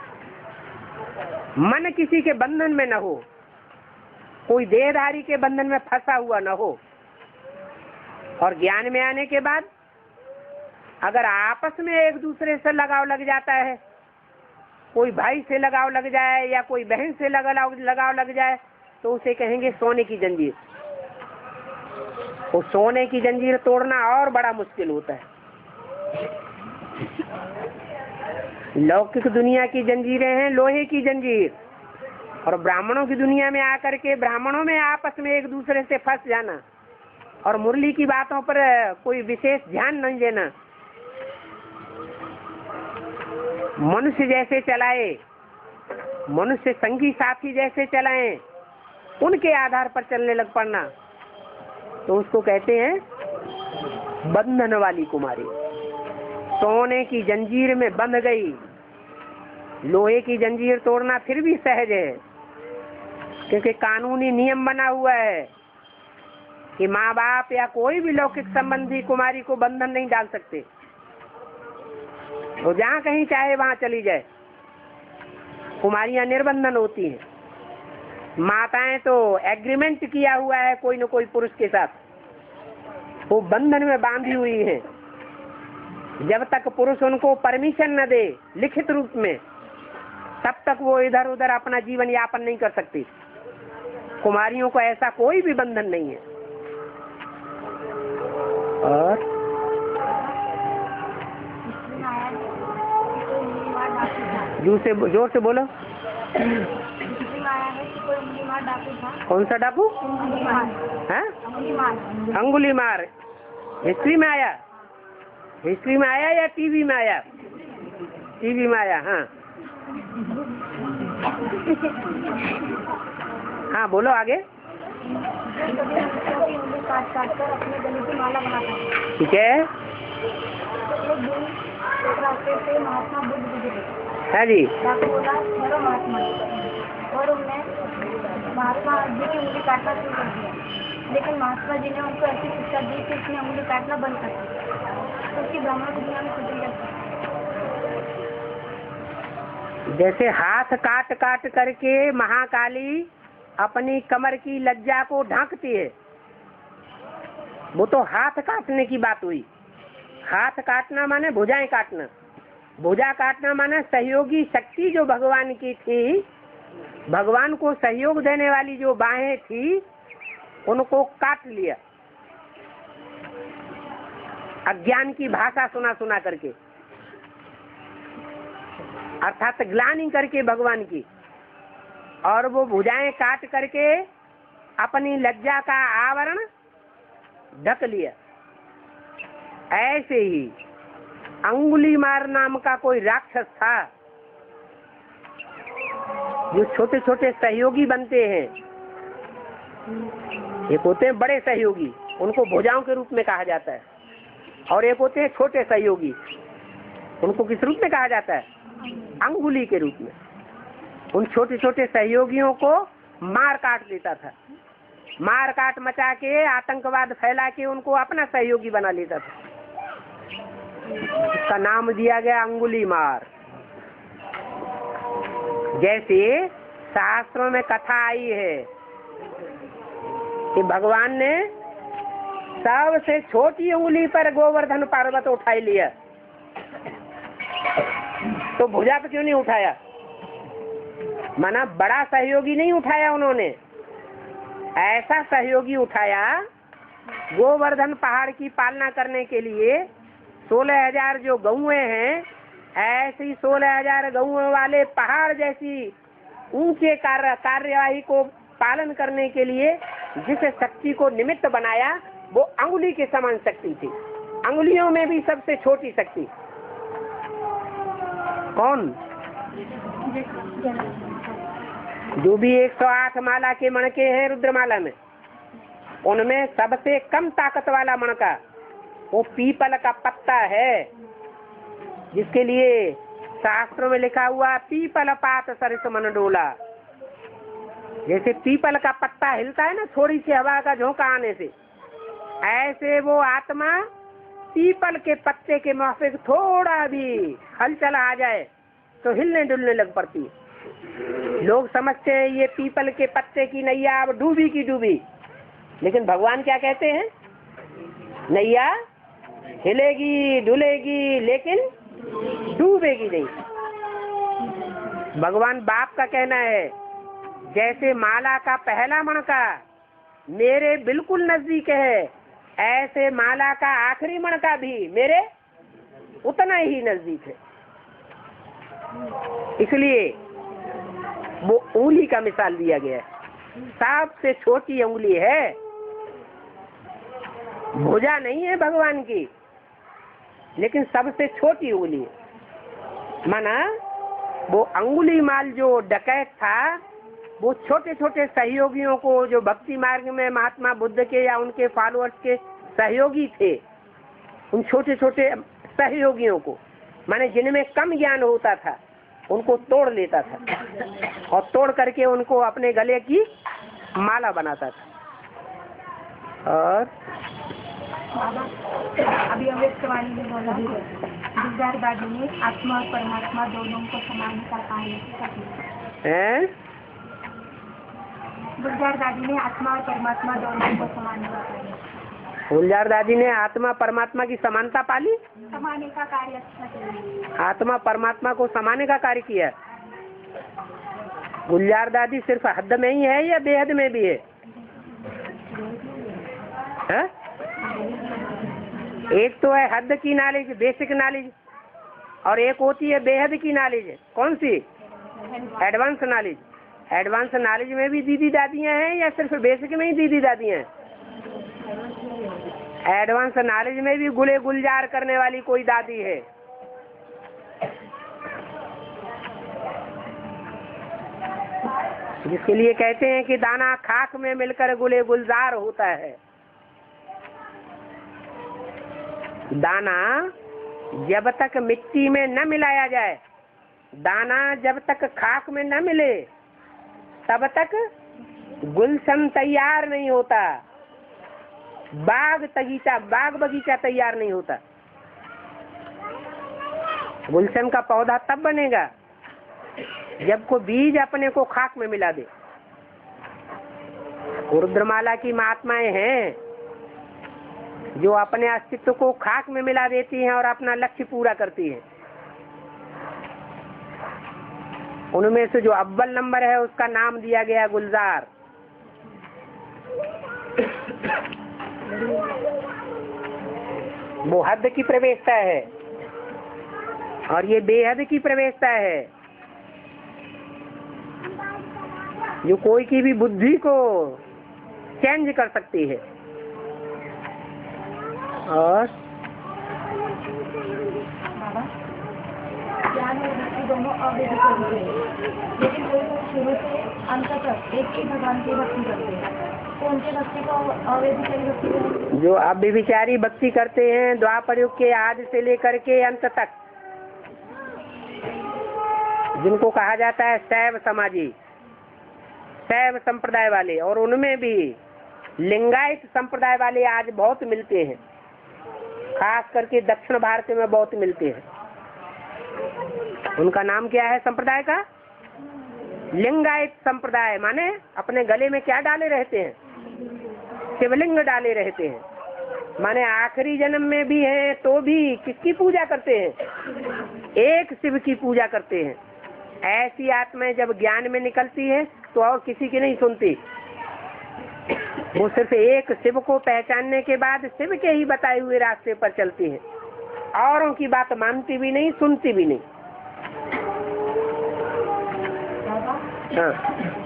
मन किसी के बंधन में न हो, कोई देहधारी के बंधन में फंसा हुआ न हो। और ज्ञान में आने के बाद अगर आपस में एक दूसरे से लगाव लग जाता है, कोई भाई से लगाव लग जाए या कोई बहन से लगाव लगाव लग जाए, तो उसे कहेंगे सोने की जंजीर। वो सोने की जंजीर तोड़ना और बड़ा मुश्किल होता है। लौकिक दुनिया की जंजीरें हैं लोहे की जंजीर, और ब्राह्मणों की दुनिया में आकर के ब्राह्मणों में आपस में एक दूसरे से फंस जाना और मुरली की बातों पर कोई विशेष ध्यान नहीं देना। मनुष्य जैसे चलाए, मनुष्य संगी साथी जैसे चलाएं, उनके आधार पर चलने लग पड़ना, तो उसको कहते हैं बंधन वाली कुमारी। सोने की जंजीर में बंध गई। लोहे की जंजीर तोड़ना फिर भी सहज है, क्योंकि कानूनी नियम बना हुआ है कि माँ बाप या कोई भी लौकिक संबंधी कुमारी को बंधन नहीं डाल सकते। वो जहाँ कहीं चाहे वहाँ चली जाए। कुमारियां निर्बंधन होती हैं। माताएं तो एग्रीमेंट किया हुआ है कोई न कोई पुरुष के साथ, वो बंधन में बांधी हुई हैं। जब तक पुरुष उनको परमिशन न दे लिखित रूप में, तब तक वो इधर उधर अपना जीवन यापन नहीं कर सकती। कुमारियों को ऐसा कोई भी बंधन नहीं है। और जोर से जोर से बोलो। कौन सा डाकू है? अंगुली मार। हिस्ट्री में आया? हिस्ट्री में आया या टीवी में आया? टीवी में आया। हाँ, हाँ बोलो आगे। काट काट कर अपने गले की माला बनाता है। ठीक है। एक दिन एक रास्ते से महात्मा बुद्ध गुजरे। हाँ जी। डाकू बोला चलो महात्मा, और उन्होंने महात्मा जी की उंगली काटना शुरू कर दिया। लेकिन महात्मा जी ने उनको ऐसी शिक्षा दी कि उसने उंगली काटना बंद कर दिया। तो उसकी ब्राह्मण की दुनिया में छुट्टी जाती। जैसे हाथ काट काट करके महाकाली अपनी कमर की लज्जा को ढांकती है, वो तो हाथ काटने की बात हुई। हाथ काटना माने भुजाएं काटना, भुजा काटना माने सहयोगी शक्ति जो भगवान की थी, भगवान को सहयोग देने वाली जो बाहें थी, उनको काट लिया अज्ञान की भाषा सुना सुना करके, अर्थात ग्लानि करके भगवान की। और वो भुजाएं काट करके अपनी लज्जा का आवरण ढक लिया। ऐसे ही अंगुलीमार नाम का कोई राक्षस था, जो छोटे छोटे सहयोगी बनते हैं। एक होते हैं बड़े सहयोगी, उनको भुजाओं के रूप में कहा जाता है, और एक होते हैं छोटे सहयोगी, उनको किस रूप में कहा जाता है? अंगुली के रूप में। उन छोटे छोटे सहयोगियों को मार काट देता था, मार काट मचा के आतंकवाद फैला के उनको अपना सहयोगी बना लेता था। इसका नाम दिया गया अंगुली मार। जैसे शास्त्रों में कथा आई है कि भगवान ने सबसे छोटी उंगली पर गोवर्धन पर्वत उठा लिया, तो भुजा पे क्यों नहीं उठाया? माना बड़ा सहयोगी नहीं उठाया उन्होंने, ऐसा सहयोगी उठाया गोवर्धन पहाड़ की पालना करने के लिए। सोलह हजार जो गौएं हैं, ऐसी सोलह हजार गौएं वाले पहाड़ जैसी ऊंचे कार्य कार्यवाही को पालन करने के लिए जिस शक्ति को निमित्त बनाया, वो अंगुली के समान शक्ति थी। अंगुलियों में भी सबसे छोटी शक्ति कौन? जो भी एक सौ आठ माला के मणके हैं रुद्रमाला में, उनमें सबसे कम ताकत वाला मणका वो पीपल का पत्ता है, जिसके लिए शास्त्रों में लिखा हुआ पीपल पात सरिस मन डोला। जैसे पीपल का पत्ता हिलता है ना थोड़ी सी हवा का झोंका आने से, ऐसे वो आत्मा पीपल के पत्ते के माफिक थोड़ा भी हलचल आ जाए तो हिलने डुलने लग पड़ती है। लोग समझते हैं ये पीपल के पत्ते की नैया अब डूबी की डूबी, लेकिन भगवान क्या कहते हैं? नैया हिलेगी डुलेगी लेकिन डूबेगी नहीं। भगवान बाप का कहना है, जैसे माला का पहला मणका मेरे बिल्कुल नजदीक है, ऐसे माला का आखिरी मणका भी मेरे उतना ही नजदीक है। इसलिए वो उंगली का मिसाल दिया गया है। सबसे छोटी उंगली है, भुजा नहीं है भगवान की, लेकिन सबसे छोटी उंगली है। माना वो अंगुली माल जो डकैत था, वो छोटे छोटे सहयोगियों को, जो भक्ति मार्ग में महात्मा बुद्ध के या उनके फॉलोअर्स के सहयोगी थे, उन छोटे छोटे सहयोगियों को, माने जिनमें कम ज्ञान होता था, उनको तोड़ लेता था और तोड़ करके उनको अपने गले की माला बनाता था। और अभी अमृतवाणी में बोला गुलजार दादी ने आत्मा और परमात्मा दोनों को समान का कार्य हैं? गुलजार दादी ने आत्मा और परमात्मा दोनों को समान का कार्य गुलजार दादी ने आत्मा परमात्मा की समानता पाली, समाने का कार्य अच्छा किया। आत्मा परमात्मा को समाने का कार्य किया। गुलजार दादी सिर्फ हद में ही है या बेहद में भी है? है? एक तो है हद की नॉलेज, बेसिक नॉलेज, और एक होती है बेहद की नॉलेज। कौन सी? Advance knowledge. एडवांस नॉलेज में भी दीदी दादियां हैं या सिर्फ बेसिक में ही दीदी दादियां हैं? एडवांस नॉलेज में भी गुले गुलजार करने वाली कोई दादी है। जिसके लिए कहते हैं कि दाना खाक में मिलकर गुले गुलजार होता है। दाना जब तक मिट्टी में न मिलाया जाए, दाना जब तक खाक में न मिले, तब तक गुलशन तैयार नहीं होता, बाग बगीचा बाग बगीचा तैयार नहीं होता। गुलशन का पौधा तब बनेगा जब को बीज अपने को खाक में मिला दे। रुद्रमाला की महात्माएं हैं जो अपने अस्तित्व को खाक में मिला देती हैं और अपना लक्ष्य पूरा करती हैं। उनमें से जो अव्वल नंबर है उसका नाम दिया गया गुलजार। वो हद की प्रवेशता है और ये बेहद की प्रवेशता है, जो कोई की भी बुद्धि को चेंज कर सकती है। और ज्ञान और भक्ति दोनों अवैधिक होते हैं, लेकिन कोई लोग शुरू से अंत तक एक ही भगवान की भक्ति करते हैं, तो उनके भक्ति को अवैधिक भक्ति है। जो अव्यभिचारी भक्ति करते हैं द्वापर युग के आदि से लेकर के अंत तक, जिनको कहा जाता है शैव समाजी, शैव संप्रदाय वाले, और उनमें भी लिंगायत संप्रदाय वाले आज बहुत मिलते हैं, खास करके दक्षिण भारत में बहुत मिलते हैं। उनका नाम क्या है संप्रदाय का? लिंगायत संप्रदाय। माने अपने गले में क्या डाले रहते हैं? शिवलिंग डाले रहते हैं। माने आखिरी जन्म में भी है तो भी किसकी पूजा करते हैं? एक शिव की पूजा करते हैं। ऐसी आत्माएं जब ज्ञान में निकलती है तो और किसी की नहीं सुनती, वो सिर्फ एक शिव को पहचानने के बाद शिव के ही बताए हुए रास्ते पर चलती है, औरों की बात मानती भी नहीं, सुनती भी नहीं। हाँ।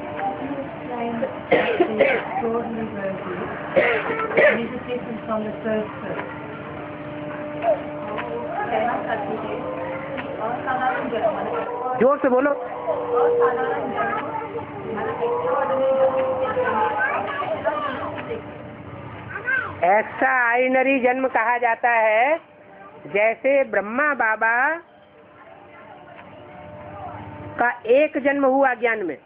जोर से बोलो। एक्स्ट्रा ऑर्डिनरी जन्म कहा जाता है, जैसे ब्रह्मा बाबा का एक जन्म हुआ ज्ञान में,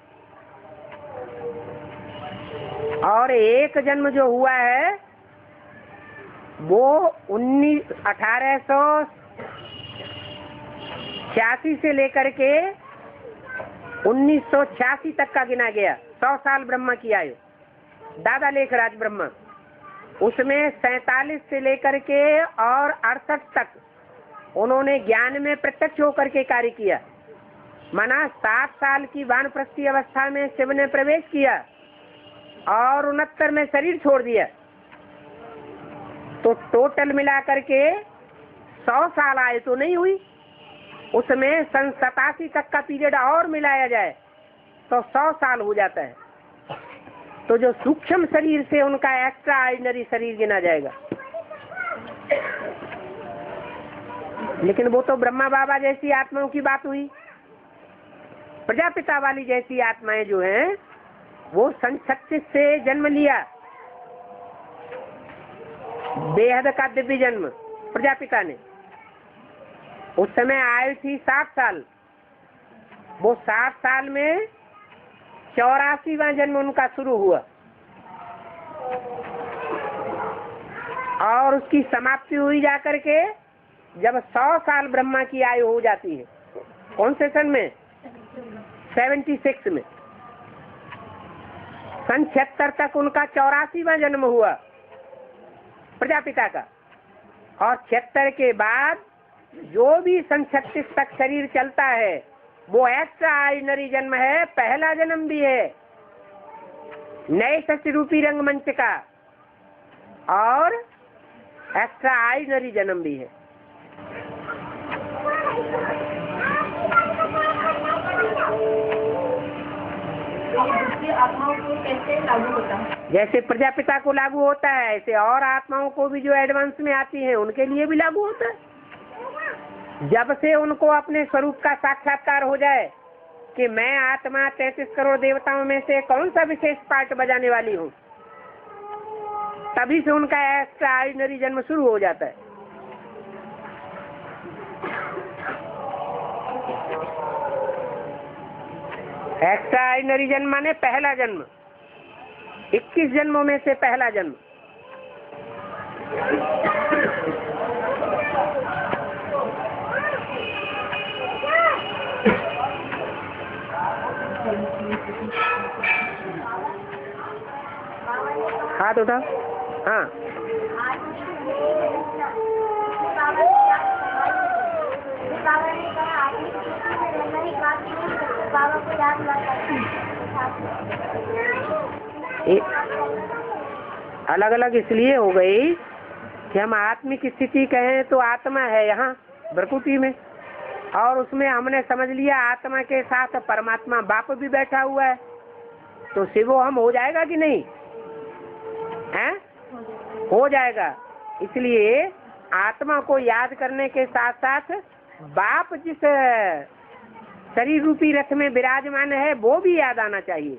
और एक जन्म जो हुआ है वो उन्नीस अठारह सौ छियासी से लेकर के उन्नीस सौ छियासी तक का गिना गया। सौ साल ब्रह्मा की आयु, दादा लेखराज ब्रह्मा, उसमें सैतालीस से लेकर के और अड़सठ तक उन्होंने ज्ञान में प्रत्यक्ष होकर के कार्य किया। माना सात साल की वानप्रस्थी अवस्था में शिव ने प्रवेश किया और उनहत्तर में शरीर छोड़ दिया, तो टोटल मिला करके सौ साल आए तो नहीं हुई। उसमें सन सतासी तक का पीरियड और मिलाया जाए तो सौ साल हो जाता है। तो जो सूक्ष्म शरीर से उनका एक्स्ट्रा ऑर्डिनरी शरीर गिना जाएगा। लेकिन वो तो ब्रह्मा बाबा जैसी आत्माओं की बात हुई। प्रजापिता वाली जैसी आत्माएं जो हैं वो सन छत्तीस से जन्म लिया, बेहद का दिव्य जन्म प्रजापिता ने। उस समय आयु थी सात साल। वो सात साल में चौरासीवां जन्म उनका शुरू हुआ और उसकी समाप्ति हुई जाकर के जब सौ साल ब्रह्मा की आयु हो जाती है। कौन से सन में? सेवेंटी सिक्स में। सन छिहत्तर तक उनका चौरासीवां जन्म हुआ प्रजापिता का, और छिहत्तर के बाद जो भी सन छत्तीस तक शरीर चलता है वो एक्स्ट्रा ऑर्डिनरी जन्म है, पहला जन्म भी है नए सत्य रूपी रंगमंच का, और एक्स्ट्रा ऑर्डिनरी जन्म भी है। आत्माओं को कैसे लागू होता है? जैसे प्रजापिता को लागू होता है ऐसे और आत्माओं को भी जो एडवांस में आती हैं उनके लिए भी लागू होता है। जब से उनको अपने स्वरूप का साक्षात्कार हो जाए कि मैं आत्मा तैंतीस करोड़ देवताओं में से कौन सा विशेष पार्ट बजाने वाली हूँ, तभी से उनका एक्स्ट्रा ऑर्डिनरी जन्म शुरू हो जाता है। एक्स्ट्रा ऑर्डिनरी जन्म माने पहला जन्म, इक्कीस जन्मों में से पहला जन्म। हाथ उठा। हाँ, अलग अलग इसलिए हो गई कि हम आत्मिक स्थिति कहें तो आत्मा है यहाँ भ्रकुटी में, और उसमें हमने समझ लिया आत्मा के साथ परमात्मा बाप भी बैठा हुआ है, तो शिवो हम हो जाएगा कि नहीं है? हो जाएगा। इसलिए आत्मा को याद करने के साथ साथ बाप जिस शरीर रूपी रथ में विराजमान है वो भी याद आना चाहिए।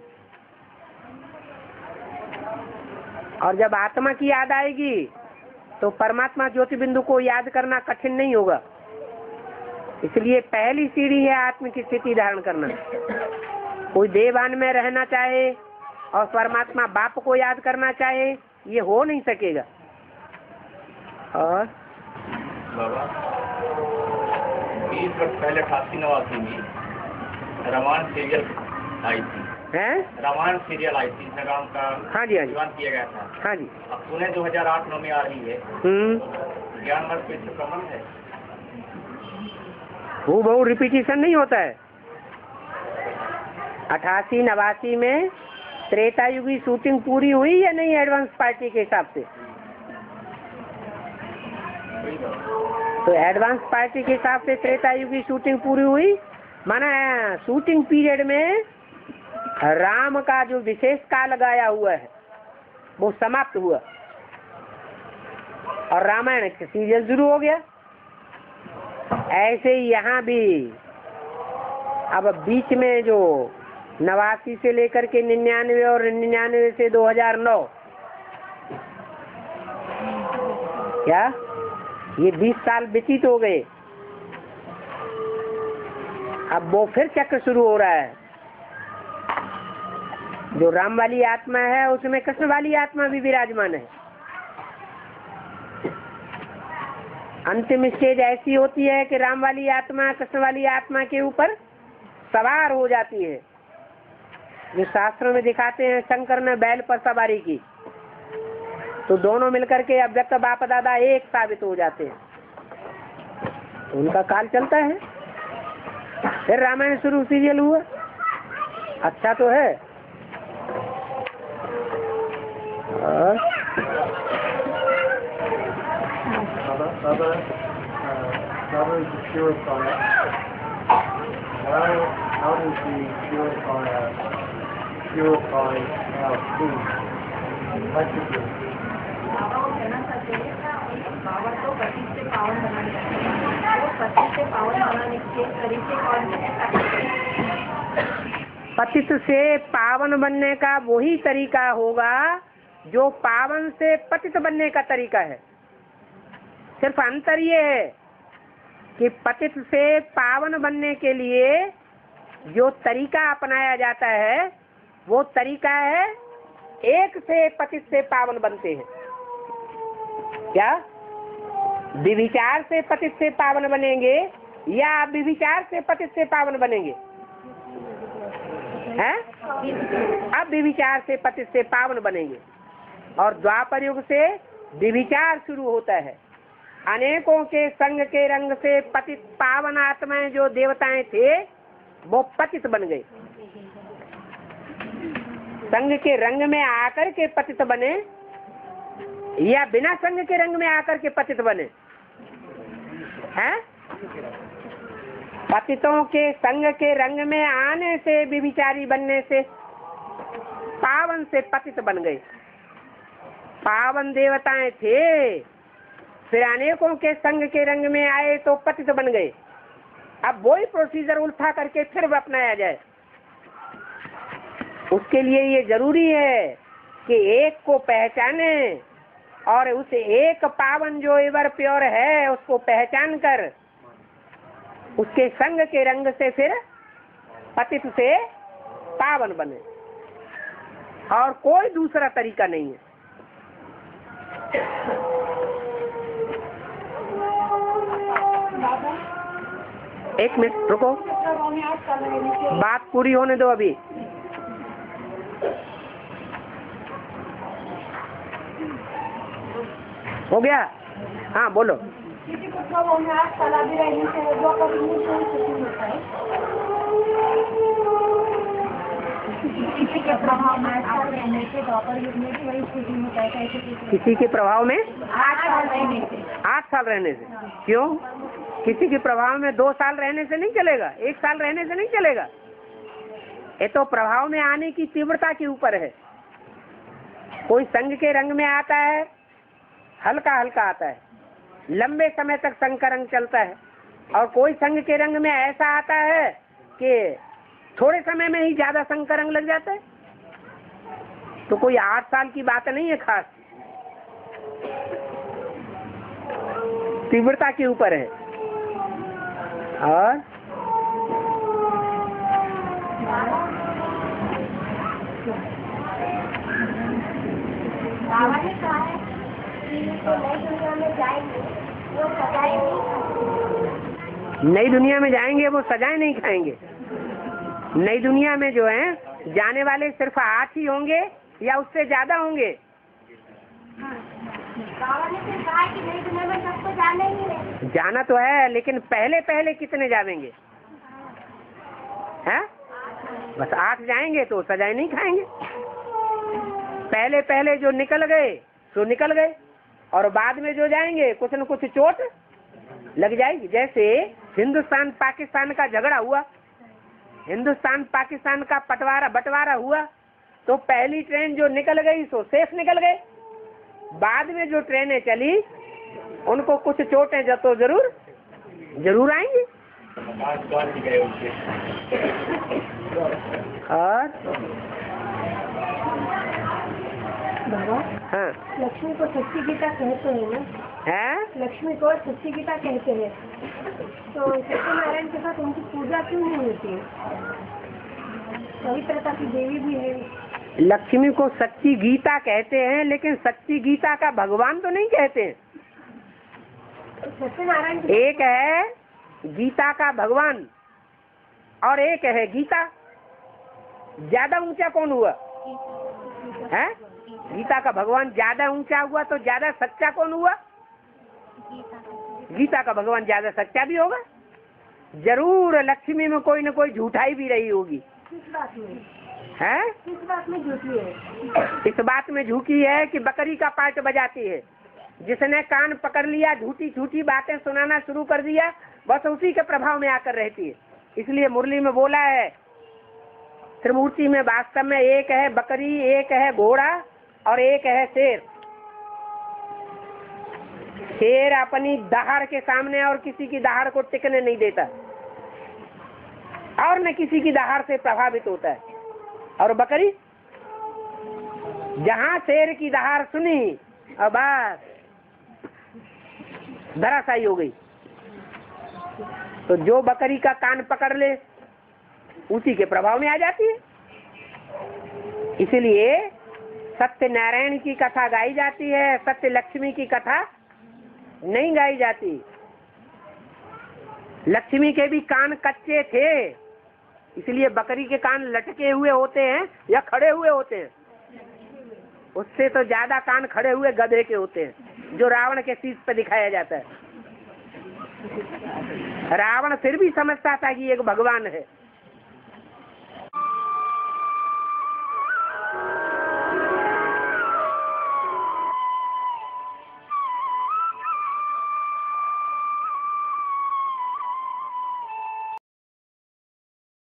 और जब आत्मा की याद आएगी तो परमात्मा ज्योति बिंदु को याद करना कठिन नहीं होगा। इसलिए पहली सीढ़ी है आत्मिक स्थिति धारण करना। कोई देवान में रहना चाहे और परमात्मा बाप को याद करना चाहे, ये हो नहीं सकेगा। और बाबा बीस वर्ष पहले अठासी नवासी में रामायण सीरियल आई थी, हैं? रामायण सीरियल आई थी, इंस्टाग्राम का हाँ जी, हाँ जी, निर्माण किया गया था। हाँ जी। अब पुणे दो हजार आठ नौ में आ रही है, हम्म ज्ञान वर्ष पे इससे प्रमाण है। वो बहुत रिपीटिशन नहीं होता है। अठासी नवासी में त्रेता युगी शूटिंग पूरी हुई या नहीं एडवांस पार्टी के हिसाब से? तो एडवांस पार्टी के हिसाब से त्रेता युगी शूटिंग पूरी हुई, माना शूटिंग पीरियड में राम का जो विशेष काल लगाया हुआ है वो समाप्त हुआ और रामायण सीरियल शुरू हो गया। ऐसे ही यहाँ भी अब बीच में जो नवासी से लेकर के निन्यानवे और निन्यानवे से दो हजार नौ, क्या ये बीस साल व्यतीत हो गए। अब वो फिर चक्र शुरू हो रहा है। जो राम वाली आत्मा है उसमें कृष्ण वाली आत्मा भी विराजमान है। अंतिम स्टेज ऐसी होती है कि राम वाली आत्मा कृष्ण वाली आत्मा के ऊपर सवार हो जाती है। जो शास्त्रों में दिखाते हैं शंकर ने बैल पर सवारी की, तो दोनों मिलकर के अव्यक्त बाप दादा एक साबित हो जाते हैं। तो उनका काल चलता है। फिर रामायण शुरू सीरियल हुआ। अच्छा तो है। और पतित से पावन बनने का वही तरीका होगा जो पावन से पतित बनने का तरीका है। सिर्फ अंतर ये है कि पतित से पावन बनने के लिए जो तरीका अपनाया जाता है वो तरीका है एक से पतित से पावन बनते हैं। क्या विविचार से पतित से पावन बनेंगे या विविचार से पतित से पावन बनेंगे? हैं? अब विविचार से पतित से पावन बनेंगे। और द्वापर युग से विविचार शुरू होता है। अनेकों के संग के रंग से पतित पावन आत्माएं जो देवताएं थे वो पतित बन गए। संग के रंग में आकर के पतित बने या बिना संग के रंग में आकर के पतित बने? हैं? पतितों के संग के रंग में आने से विभिचारी बनने से पावन से पतित बन गए। पावन देवताएं थे, फिर अनेकों के संग के रंग में आए तो पतित बन गए। अब वही प्रोसीजर उल्टा करके फिर अपनाया जाए। उसके लिए ये जरूरी है कि एक को पहचाने और उस एक पावन जो एवर प्योर है उसको पहचान कर उसके संग के रंग से फिर पतित से पावन बने, और कोई दूसरा तरीका नहीं है। एक मिनट रुको, बात पूरी होने दो अभी। हो गया? हाँ बोलो। किसी को प्रभाव में आठ साल आदि रहने से द्वापर युग में सुखी होता है। किसी के प्रभाव में आठ साल रहने से द्वापर युग में भी वही स्थिति होता है। कैसे? किसी के प्रभाव में आठ साल रहने से। आठ साल रहने से क्यों? किसी के प्रभाव में दो साल रहने से नहीं चलेगा, एक साल रहने से नहीं चलेगा। ये तो प्रभाव में आने की तीव्रता के ऊपर है। कोई संग के रंग में आता है, हल्का हल्का आता है, लंबे समय तक संग का रंग चलता है, और कोई संग के रंग में ऐसा आता है कि थोड़े समय में ही ज्यादा संग का रंग लग जाता है। तो कोई आठ साल की बात नहीं है, खास तीव्रता के ऊपर है। और बाबा ने कहा है तो नई दुनिया में जाएंगे वो सजाएं नहीं। नई दुनिया में जाएंगे वो सजाएं नहीं खाएंगे। नई दुनिया में जो है जाने वाले सिर्फ आठ ही होंगे या उससे ज्यादा होंगे? बाबा ने फिर कहा कि नई दुनिया में सबको जाना ही है। जाना तो है, लेकिन पहले पहले कितने जाएंगे? हैं? बस आठ जाएंगे तो सजाएं नहीं खाएंगे। पहले पहले जो निकल गए तो निकल गए, और बाद में जो जाएंगे कुछ न कुछ चोट लग जाएगी। जैसे हिंदुस्तान पाकिस्तान का झगड़ा हुआ, हिंदुस्तान पाकिस्तान का पटवारा बंटवारा हुआ, तो पहली ट्रेन जो निकल गई तो सेफ निकल गए, बाद में जो ट्रेनें चली उनको कुछ चोटें जो तो जरूर जरूर आएंगी। और बाबा, हाँ, लक्ष्मी को सच्ची गीता कहते हैं ना? है? लक्ष्मी को सच्ची गीता कहते हैं, तो सत्यनारायण के साथ उनकी पूजा क्यों नहीं होती? पवित्रता की देवी भी है। लक्ष्मी को सच्ची गीता कहते हैं, लेकिन सच्ची गीता का भगवान तो नहीं कहते हैं। सत्यनारायण एक है गीता का भगवान और एक है गीता। ज्यादा ऊंचा कौन हुआ? है? गीता का भगवान ज्यादा ऊंचा हुआ तो ज्यादा सच्चा कौन हुआ? गीता का भगवान ज्यादा सच्चा भी होगा। जरूर लक्ष्मी में कोई न कोई झूठाई भी रही होगी। किस बात में है? किस बात में झूठी है? इस बात में झूठी है कि बकरी का पार्ट बजाती है। जिसने कान पकड़ लिया, झूठी झूठी बातें सुनाना शुरू कर दिया, बस उसी के प्रभाव में आकर रहती है। इसलिए मुरली में बोला है, त्रिमूर्ति में वास्तव में एक है बकरी, एक है घोड़ा और एक है शेर। शेर अपनी दहाड़ के सामने और किसी की दहाड़ को टिकने नहीं देता, और न किसी की दहाड़ से प्रभावित होता है। और बकरी जहाँ शेर की दहाड़ सुनी और बस धराशायी हो गई। तो जो बकरी का कान पकड़ ले उसी के प्रभाव में आ जाती है। इसलिए सत्य नारायण की कथा गाई जाती है, सत्य लक्ष्मी की कथा नहीं गाई जाती। लक्ष्मी के भी कान कच्चे थे, इसलिए बकरी के कान लटके हुए होते हैं या खड़े हुए होते हैं। उससे तो ज्यादा कान खड़े हुए गधे के होते हैं, जो रावण के शीश पे दिखाया जाता है। रावण फिर भी समझता था कि एक भगवान है,